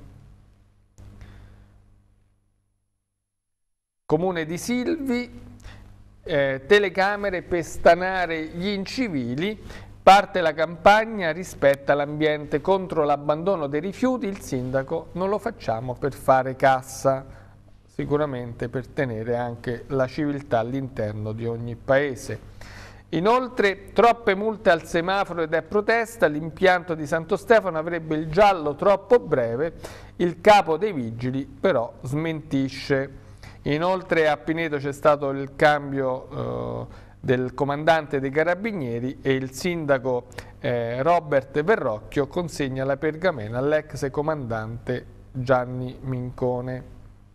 Comune di Silvi, telecamere per stanare gli incivili, parte la campagna rispetta l'ambiente contro l'abbandono dei rifiuti, il sindaco non lo facciamo per fare cassa, sicuramente per tenere anche la civiltà all'interno di ogni paese. Inoltre troppe multe al semaforo ed è protesta, l'impianto di Santo Stefano avrebbe il giallo troppo breve, il capo dei vigili però smentisce. Inoltre a Pineto c'è stato il cambio del comandante dei Carabinieri e il sindaco Robert Verrocchio consegna la pergamena all'ex comandante Gianni Mincone.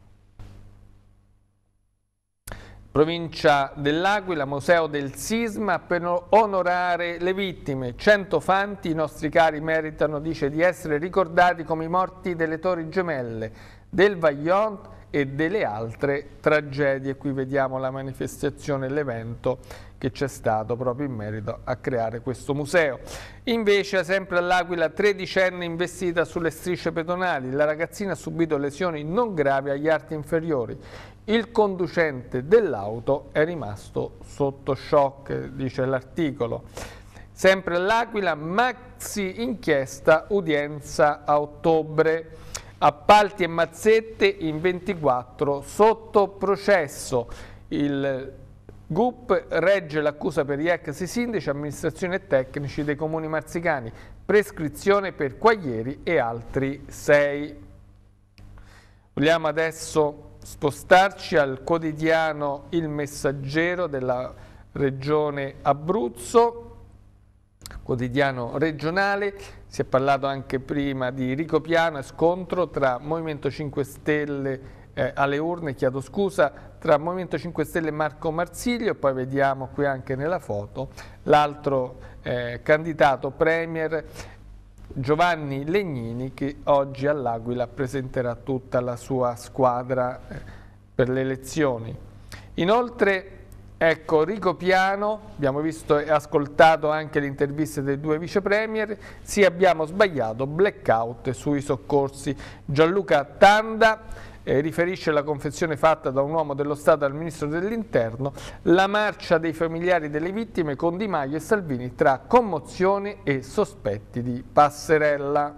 Provincia dell'Aquila, Museo del Sisma per onorare le vittime. 100 fanti, i nostri cari meritano, dice, di essere ricordati come i morti delle Torri Gemelle, del Vajont e delle altre tragedie. Qui vediamo la manifestazione, l'evento che c'è stato proprio in merito a creare questo museo. Invece, sempre all'Aquila, 13enne investita sulle strisce pedonali, la ragazzina ha subito lesioni non gravi agli arti inferiori. Il conducente dell'auto è rimasto sotto shock, dice l'articolo. Sempre all'Aquila, maxi inchiesta, udienza a ottobre. Appalti e mazzette in 24 sotto processo. Il GUP regge l'accusa per gli ex sindaci, amministrazione e tecnici dei comuni marzicani. Prescrizione per Quaglieri e altri 6. Vogliamo adesso spostarci al quotidiano Il Messaggero della regione Abruzzo, quotidiano regionale. Si è parlato anche prima di Ricopiano e scontro tra Movimento 5 Stelle alle urne, chiedo scusa, tra Movimento 5 Stelle e Marco Marsiglio. Poi vediamo qui anche nella foto l'altro candidato premier, Giovanni Legnini, che oggi all'Aquila presenterà tutta la sua squadra per le elezioni. Inoltre, ecco, Ricopiano, abbiamo visto e ascoltato anche le interviste dei 2 vice premier, sì abbiamo sbagliato, blackout sui soccorsi. Gianluca Tanda riferisce la confessione fatta da un uomo dello Stato al Ministro dell'Interno, la marcia dei familiari delle vittime con Di Maio e Salvini tra commozione e sospetti di passerella.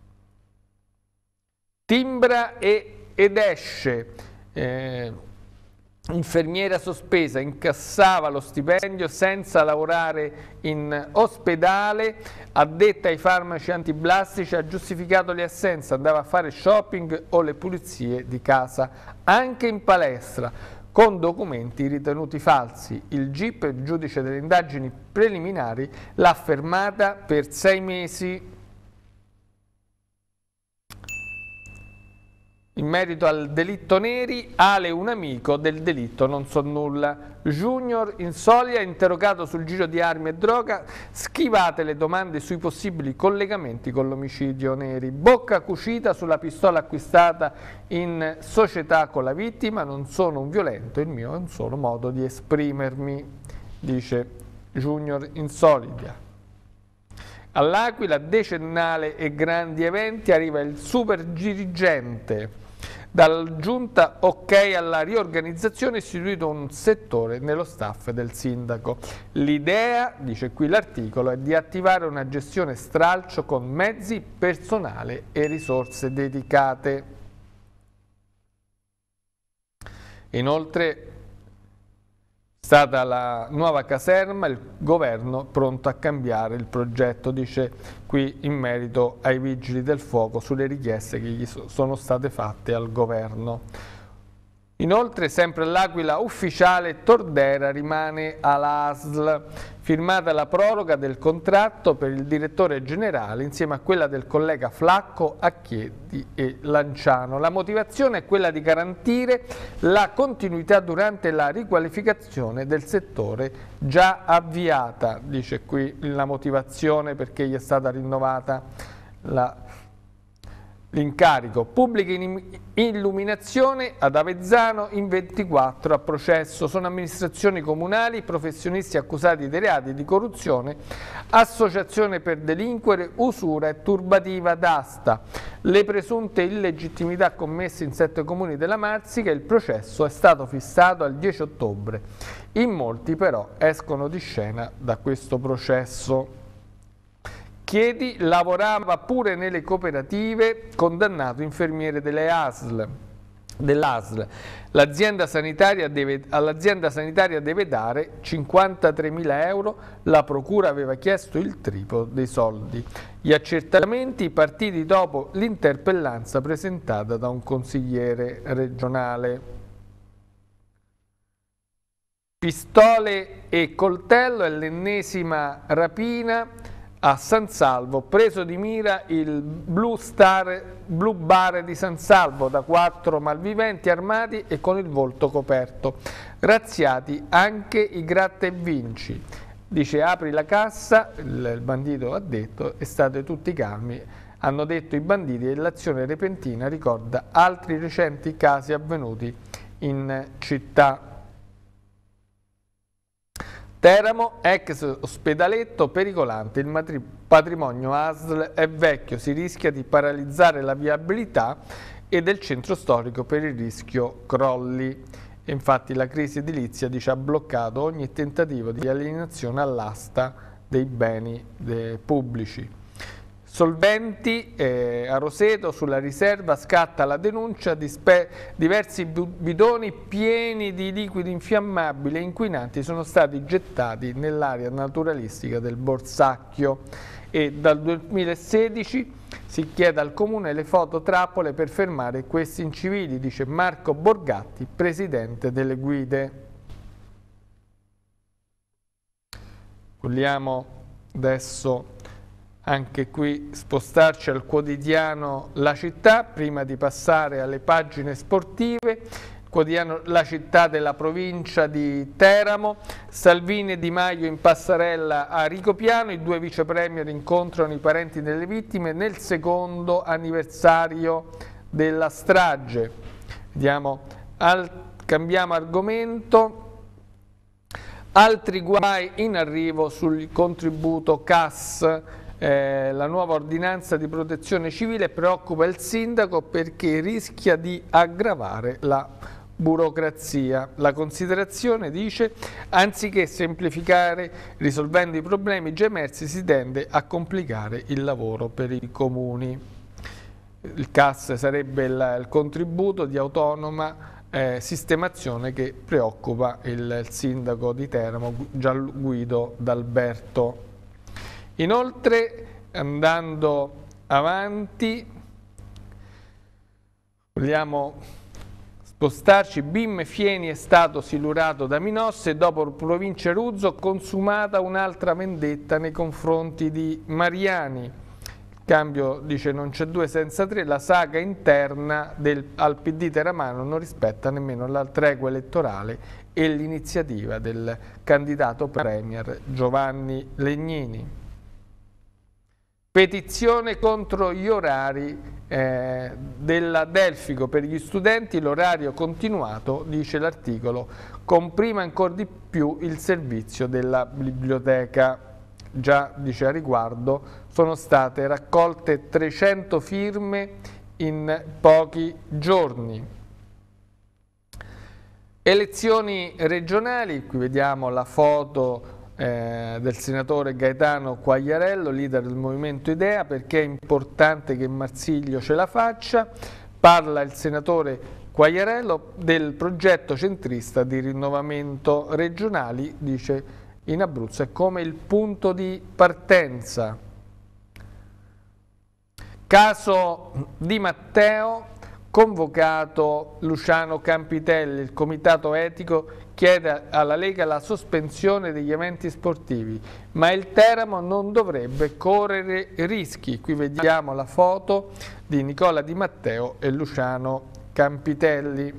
Timbra ed esce, infermiera sospesa, incassava lo stipendio senza lavorare in ospedale, addetta ai farmaci antiblastici, ha giustificato le assenze, andava a fare shopping o le pulizie di casa, anche in palestra. con documenti ritenuti falsi. Il GIP, il giudice delle indagini preliminari, l'ha fermata per 6 mesi. In merito al delitto Neri, Ale un amico, del delitto non so nulla. Junior Insolia, interrogato sul giro di armi e droga, schivate le domande sui possibili collegamenti con l'omicidio Neri. Bocca cucita sulla pistola acquistata in società con la vittima, non sono un violento, il mio è un solo modo di esprimermi, dice Junior Insolia. All'Aquila, decennale e grandi eventi, arriva il super dirigente. Dalla giunta ok alla riorganizzazione, istituito un settore nello staff del sindaco. L'idea, dice qui l'articolo, è di attivare una gestione stralcio con mezzi, personale e risorse dedicate. Inoltre, stata la nuova caserma, il governo pronto a cambiare il progetto, dice qui in merito ai vigili del fuoco sulle richieste che gli sono state fatte al governo. Inoltre, sempre all'Aquila, ufficiale Tordera rimane all'ASL, firmata la proroga del contratto per il direttore generale insieme a quella del collega Flacco, Acchiedi e Lanciano. La motivazione è quella di garantire la continuità durante la riqualificazione del settore già avviata, dice qui la motivazione perché gli è stata rinnovata l'incarico. Pubblica illuminazione ad Avezzano in 24 a processo. Sono amministrazioni comunali, professionisti accusati di reati di corruzione, associazione per delinquere, usura e turbativa d'asta. Le presunte illegittimità commesse in 7 comuni della Marsica, il processo è stato fissato al 10 ottobre. In molti però escono di scena da questo processo. Chiedi lavorava pure nelle cooperative, condannato infermiere dell'ASL. All'azienda sanitaria deve dare 53.000 euro, la procura aveva chiesto il triplo dei soldi. Gli accertamenti partiti dopo l'interpellanza presentata da un consigliere regionale. Pistole e coltello è l'ennesima rapina a San Salvo, preso di mira il Blue Bar di San Salvo da 4 malviventi armati e con il volto coperto. Razziati anche i gratta e vinci. Dice apri la cassa, il bandito ha detto e state tutti calmi. Hanno detto i banditi e l'azione repentina ricorda altri recenti casi avvenuti in città. Teramo, ex ospedaletto pericolante, il patrimonio ASL è vecchio, si rischia di paralizzare la viabilità e del centro storico per il rischio crolli. Infatti la crisi edilizia ha bloccato ogni tentativo di alienazione all'asta dei beni pubblici. Solventi, a Roseto, sulla riserva scatta la denuncia di diversi bidoni pieni di liquidi infiammabili e inquinanti sono stati gettati nell'area naturalistica del Borsacchio e dal 2016 si chiede al Comune le fototrappole per fermare questi incivili, dice Marco Borgatti, presidente delle guide. Vogliamo adesso anche qui spostarci al quotidiano La Città, prima di passare alle pagine sportive. Quotidiano La Città della provincia di Teramo, Salvini e Di Maio in passerella a Rigopiano, i 2 vice premier incontrano i parenti delle vittime nel secondo anniversario della strage. Cambiamo argomento. Altri guai in arrivo sul contributo CAS. La nuova ordinanza di protezione civile preoccupa il sindaco perché rischia di aggravare la burocrazia. La considerazione dice, anziché semplificare risolvendo i problemi già emersi, si tende a complicare il lavoro per i comuni. Il CAS sarebbe il contributo di autonoma sistemazione che preoccupa il sindaco di Teramo, Gianguido D'Alberto. Inoltre, andando avanti, vogliamo spostarci, Bim Fieni è stato silurato da Minosse, dopo provincia Ruzzo consumata un'altra vendetta nei confronti di Mariani. Il cambio dice non c'è due senza tre, la saga interna al PD teramano non rispetta nemmeno la tregua elettorale e l'iniziativa del candidato premier Giovanni Legnini. Petizione contro gli orari della Delfico per gli studenti, l'orario continuato, dice l'articolo, comprime ancora di più il servizio della biblioteca. Già, dice a riguardo, sono state raccolte 300 firme in pochi giorni. Elezioni regionali, qui vediamo la foto del senatore Gaetano Quagliariello, leader del Movimento Idea, perché è importante che Marsiglio ce la faccia. Parla il senatore Quagliariello del progetto centrista di rinnovamento regionali, dice in Abruzzo, è come il punto di partenza. Caso Di Matteo, convocato Luciano Campitelli, il comitato etico chiede alla Lega la sospensione degli eventi sportivi, ma il Teramo non dovrebbe correre rischi. Qui vediamo la foto di Nicola Di Matteo e Luciano Campitelli.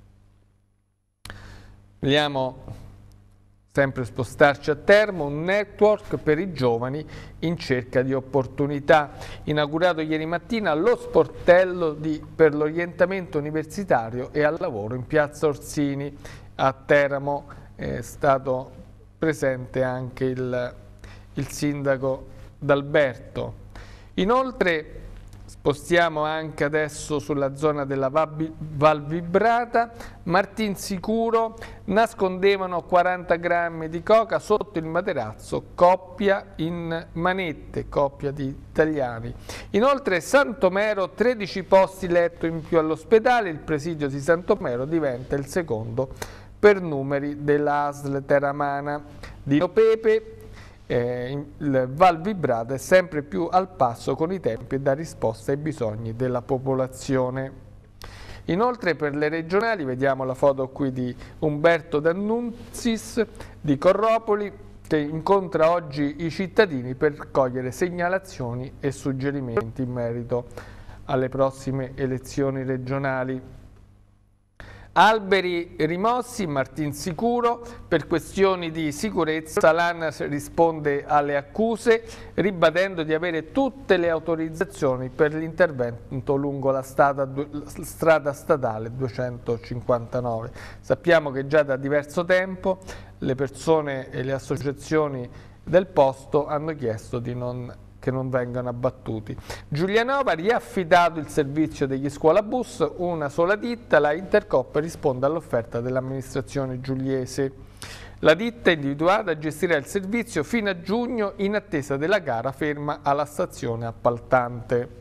Vogliamo sempre spostarci a Teramo, un network per i giovani in cerca di opportunità. Inaugurato ieri mattina lo sportello per l'orientamento universitario e al lavoro in piazza Orsini. A Teramo è stato presente anche il sindaco D'Alberto. Inoltre spostiamo anche adesso sulla zona della Val Vibrata. Martinsicuro, nascondevano 40 grammi di coca sotto il materazzo, coppia in manette, coppia di italiani. Inoltre Santomero, 13 posti letto in più all'ospedale, il presidio di Santomero diventa il secondo per numeri della ASL teramana. Dino Pepe, il Val Vibrata è sempre più al passo con i tempi e dà risposta ai bisogni della popolazione. Inoltre per le regionali vediamo la foto qui di Umberto D'Annunzis di Corropoli, che incontra oggi i cittadini per cogliere segnalazioni e suggerimenti in merito alle prossime elezioni regionali. Alberi rimossi, Martinsicuro, per questioni di sicurezza l'ANAS risponde alle accuse ribadendo di avere tutte le autorizzazioni per l'intervento lungo la strada statale 259. Sappiamo che già da diverso tempo le persone e le associazioni del posto hanno chiesto che non vengano abbattuti. Giulianova, riaffidato il servizio degli scuolabus, una sola ditta, la Intercop risponde all'offerta dell'amministrazione giuliese. La ditta individuata a gestire il servizio fino a giugno in attesa della gara ferma alla stazione appaltante.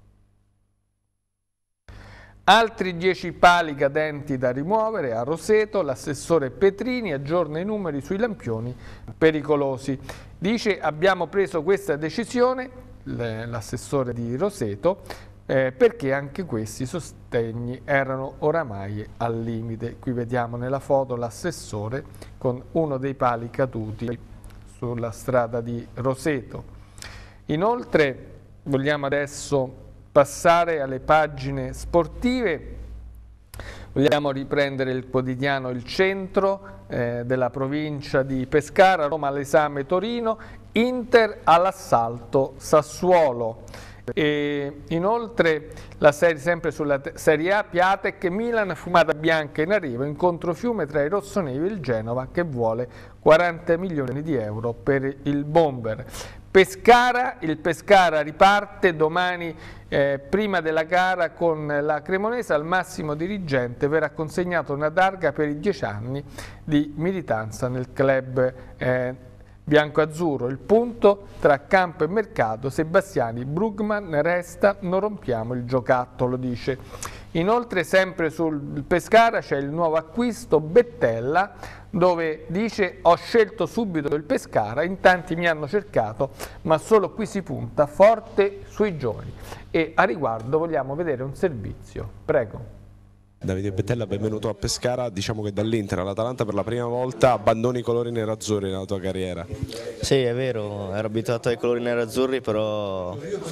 Altri 10 pali cadenti da rimuovere a Roseto, l'assessore Petrini aggiorna i numeri sui lampioni pericolosi. Dice abbiamo preso questa decisione, l'assessore di Roseto, perché anche questi sostegni erano oramai al limite. Qui vediamo nella foto l'assessore con uno dei pali caduti sulla strada di Roseto. Inoltre vogliamo adesso passare alle pagine sportive. Vogliamo riprendere il quotidiano Il Centro della provincia di Pescara, Roma all'esame Torino, Inter all'assalto Sassuolo. E inoltre la serie, sempre sulla Serie A, Piatek, Milan, fumata bianca in arrivo, incontro fiume tra i rossoneri e il Genova che vuole 40 milioni di euro per il bomber. Pescara, il Pescara riparte domani prima della gara con la Cremonese, al massimo dirigente verrà consegnata una targa per i 10 anni di militanza nel club bianco-azzurro. Il punto tra campo e mercato, Sebastiani, Brugman resta, non rompiamo il giocattolo, dice. Inoltre sempre sul Pescara c'è il nuovo acquisto Bettella, dove dice ho scelto subito il Pescara, in tanti mi hanno cercato, ma solo qui si punta forte sui giovani. E a riguardo vogliamo vedere un servizio, prego. Davide Bettella, benvenuto a Pescara. Diciamo che dall'Inter all'Atalanta per la prima volta abbandoni i colori nerazzurri nella tua carriera. Sì, è vero, ero abituato ai colori nerazzurri, però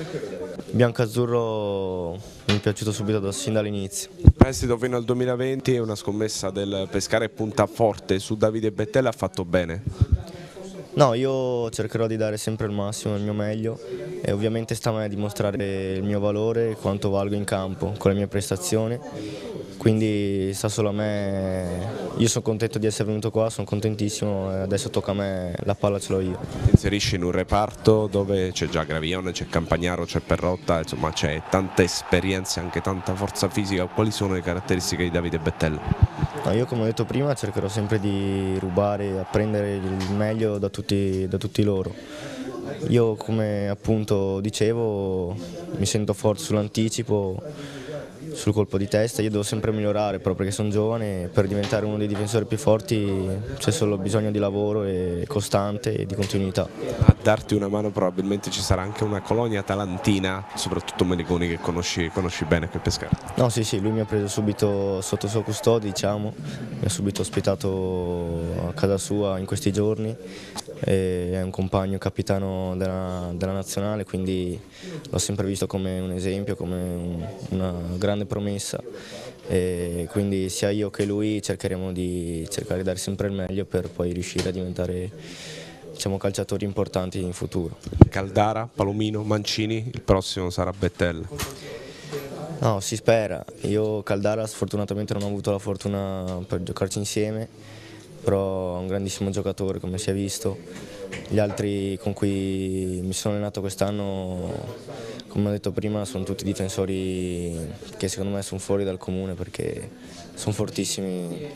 bianco-azzurro mi è piaciuto subito sin dall'inizio. Prestito fino al 2020 e una scommessa del Pescara e punta forte su Davide Bettella, ha fatto bene? No, io cercherò di dare sempre il massimo, il mio meglio e ovviamente sta a me dimostrare il mio valore, quanto valgo in campo con le mie prestazioni, quindi sta solo a me. Io sono contento di essere venuto qua, sono contentissimo e adesso tocca a me, la palla ce l'ho io. Ti inserisci in un reparto dove c'è già Gravione, c'è Campagnaro, c'è Perrotta, insomma c'è tanta esperienza, anche tanta forza fisica. Quali sono le caratteristiche di Davide Bettella? No, io come ho detto prima cercherò sempre di rubare, apprendere il meglio da tutti loro. Io come appunto dicevo mi sento forte sull'anticipo, sul colpo di testa, io devo sempre migliorare proprio perché sono giovane, per diventare uno dei difensori più forti c'è solo bisogno di lavoro e costante e di continuità. A darti una mano probabilmente ci sarà anche una colonia atalantina, soprattutto Meliconi che conosci bene qui a Pescara. No, sì, lui mi ha preso subito sotto sua custodia, diciamo, mi ha subito ospitato a casa sua in questi giorni, è un compagno capitano della nazionale, quindi l'ho sempre visto come un esempio, come una grande promessa e quindi sia io che lui cercheremo di dare sempre il meglio per poi riuscire a diventare, diciamo, calciatori importanti in futuro. Caldara, Palomino, Mancini, il prossimo sarà Bettella. No, si spera. Io Caldara sfortunatamente non ho avuto la fortuna per giocarci insieme, però è un grandissimo giocatore come si è visto. Gli altri con cui mi sono allenato quest'anno, come ho detto prima, sono tutti difensori che secondo me sono fuori dal comune perché sono fortissimi.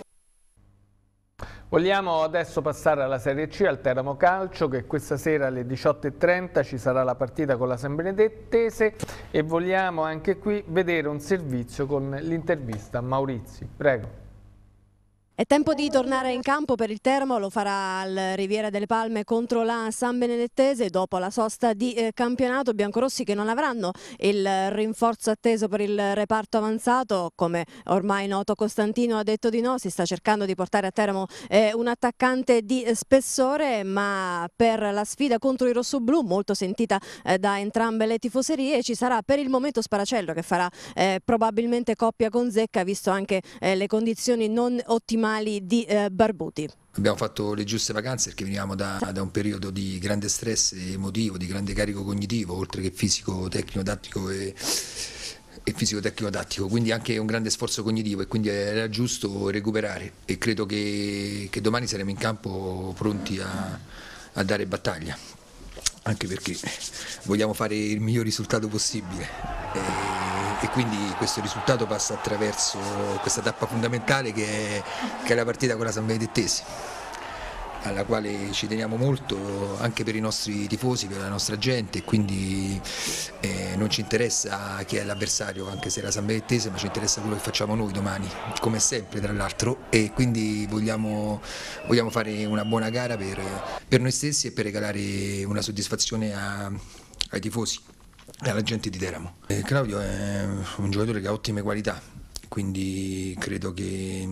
Vogliamo adesso passare alla Serie C, al Teramo Calcio, che questa sera alle 18:30 ci sarà la partita con la San Benedettese e vogliamo anche qui vedere un servizio con l'intervista a Maurizi. Prego. È tempo di tornare in campo per il Teramo, lo farà al Riviera delle Palme contro la San Benedettese dopo la sosta di campionato. Biancorossi che non avranno il rinforzo atteso per il reparto avanzato, come ormai noto Costantino ha detto di no, si sta cercando di portare a Teramo un attaccante di spessore, ma per la sfida contro i rossoblù, molto sentita da entrambe le tifoserie, ci sarà per il momento Sparacello che farà probabilmente coppia con Zecca, visto anche le condizioni non ottimali di Barbuti. Abbiamo fatto le giuste vacanze perché venivamo da un periodo di grande stress emotivo, di grande carico cognitivo, oltre che fisico, tecnico, tattico e fisico, tecnico, tattico, quindi anche un grande sforzo cognitivo e quindi era giusto recuperare e credo che domani saremo in campo pronti a dare battaglia, anche perché vogliamo fare il miglior risultato possibile. E quindi questo risultato passa attraverso questa tappa fondamentale che è la partita con la San Benedettese, alla quale ci teniamo molto anche per i nostri tifosi, per la nostra gente, quindi non ci interessa chi è l'avversario, anche se è la San Benedettese, ma ci interessa quello che facciamo noi domani, come sempre tra l'altro, e quindi vogliamo fare una buona gara per noi stessi e per regalare una soddisfazione ai tifosi e alla gente di Teramo. Claudio è un giocatore che ha ottime qualità, quindi credo che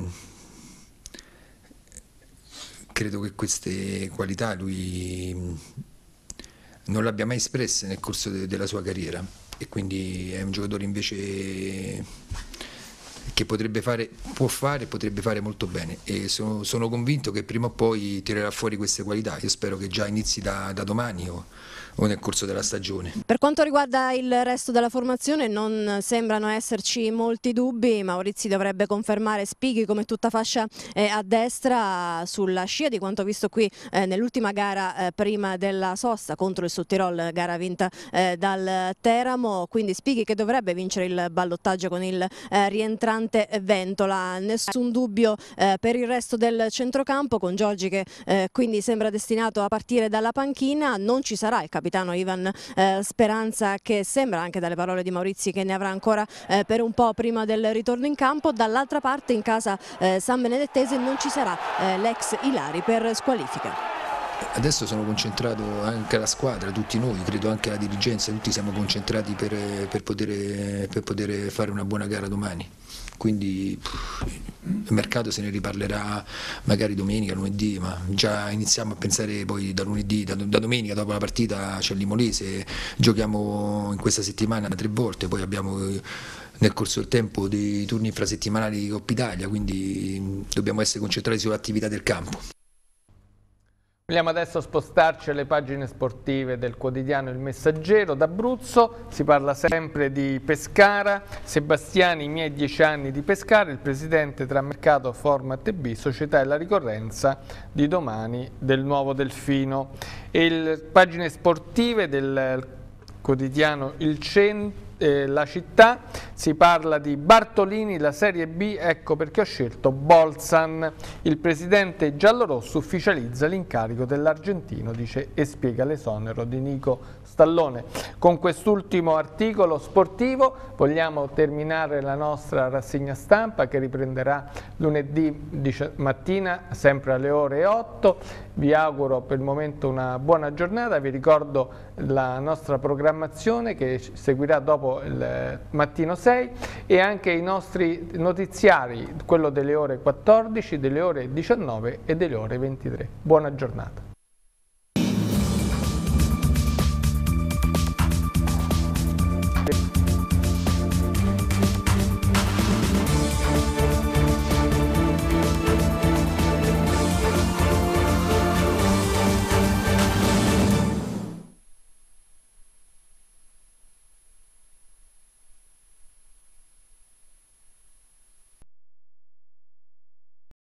queste qualità lui non le abbia mai espresse nel corso della sua carriera e quindi è un giocatore invece che potrebbe fare molto bene e sono convinto che prima o poi tirerà fuori queste qualità. Io spero che già inizi da domani o nel corso della stagione. Per quanto riguarda il resto della formazione non sembrano esserci molti dubbi. Maurizi dovrebbe confermare Spighi come tutta fascia a destra, sulla scia di quanto visto qui nell'ultima gara prima della sosta contro il Sudtirol, gara vinta dal Teramo, quindi Spighi che dovrebbe vincere il ballottaggio con il rientrante Ventola. Nessun dubbio per il resto del centrocampo, con Giorgi che quindi sembra destinato a partire dalla panchina. Non ci sarà il capitano Ivan Speranza, che sembra anche dalle parole di Maurizi che ne avrà ancora per un po' prima del ritorno in campo. Dall'altra parte in casa San Benedettese non ci sarà l'ex Ilari per squalifica. Adesso sono concentrato anche la squadra, tutti noi, credo anche la dirigenza, tutti siamo concentrati per poter fare una buona gara domani. quindi il mercato se ne riparlerà magari domenica, lunedì, ma già iniziamo a pensare poi da lunedì, da domenica dopo la partita c'è l'Imolese, giochiamo in questa settimana 3 volte, poi abbiamo nel corso del tempo dei turni infrasettimanali di Coppa Italia, quindi dobbiamo essere concentrati sull'attività del campo. Vogliamo adesso spostarci alle pagine sportive del quotidiano Il Messaggero d'Abruzzo. Si parla sempre di Pescara. Sebastiani, i miei 10 anni di Pescara, il presidente tra mercato, format B, società e la ricorrenza di domani del Nuovo Delfino. E le pagine sportive del quotidiano Il Centro. La città, si parla di Bartolini, la Serie B, ecco perché ho scelto Bolzan. Il presidente giallorosso ufficializza l'incarico dell'argentino, dice, e spiega l'esonero di Nico Stallone. Con quest'ultimo articolo sportivo vogliamo terminare la nostra rassegna stampa che riprenderà lunedì mattina sempre alle ore 8. Vi auguro per il momento una buona giornata, vi ricordo la nostra programmazione che seguirà dopo il mattino 6 e anche i nostri notiziari, quello delle ore 14, delle ore 19 e delle ore 23. Buona giornata.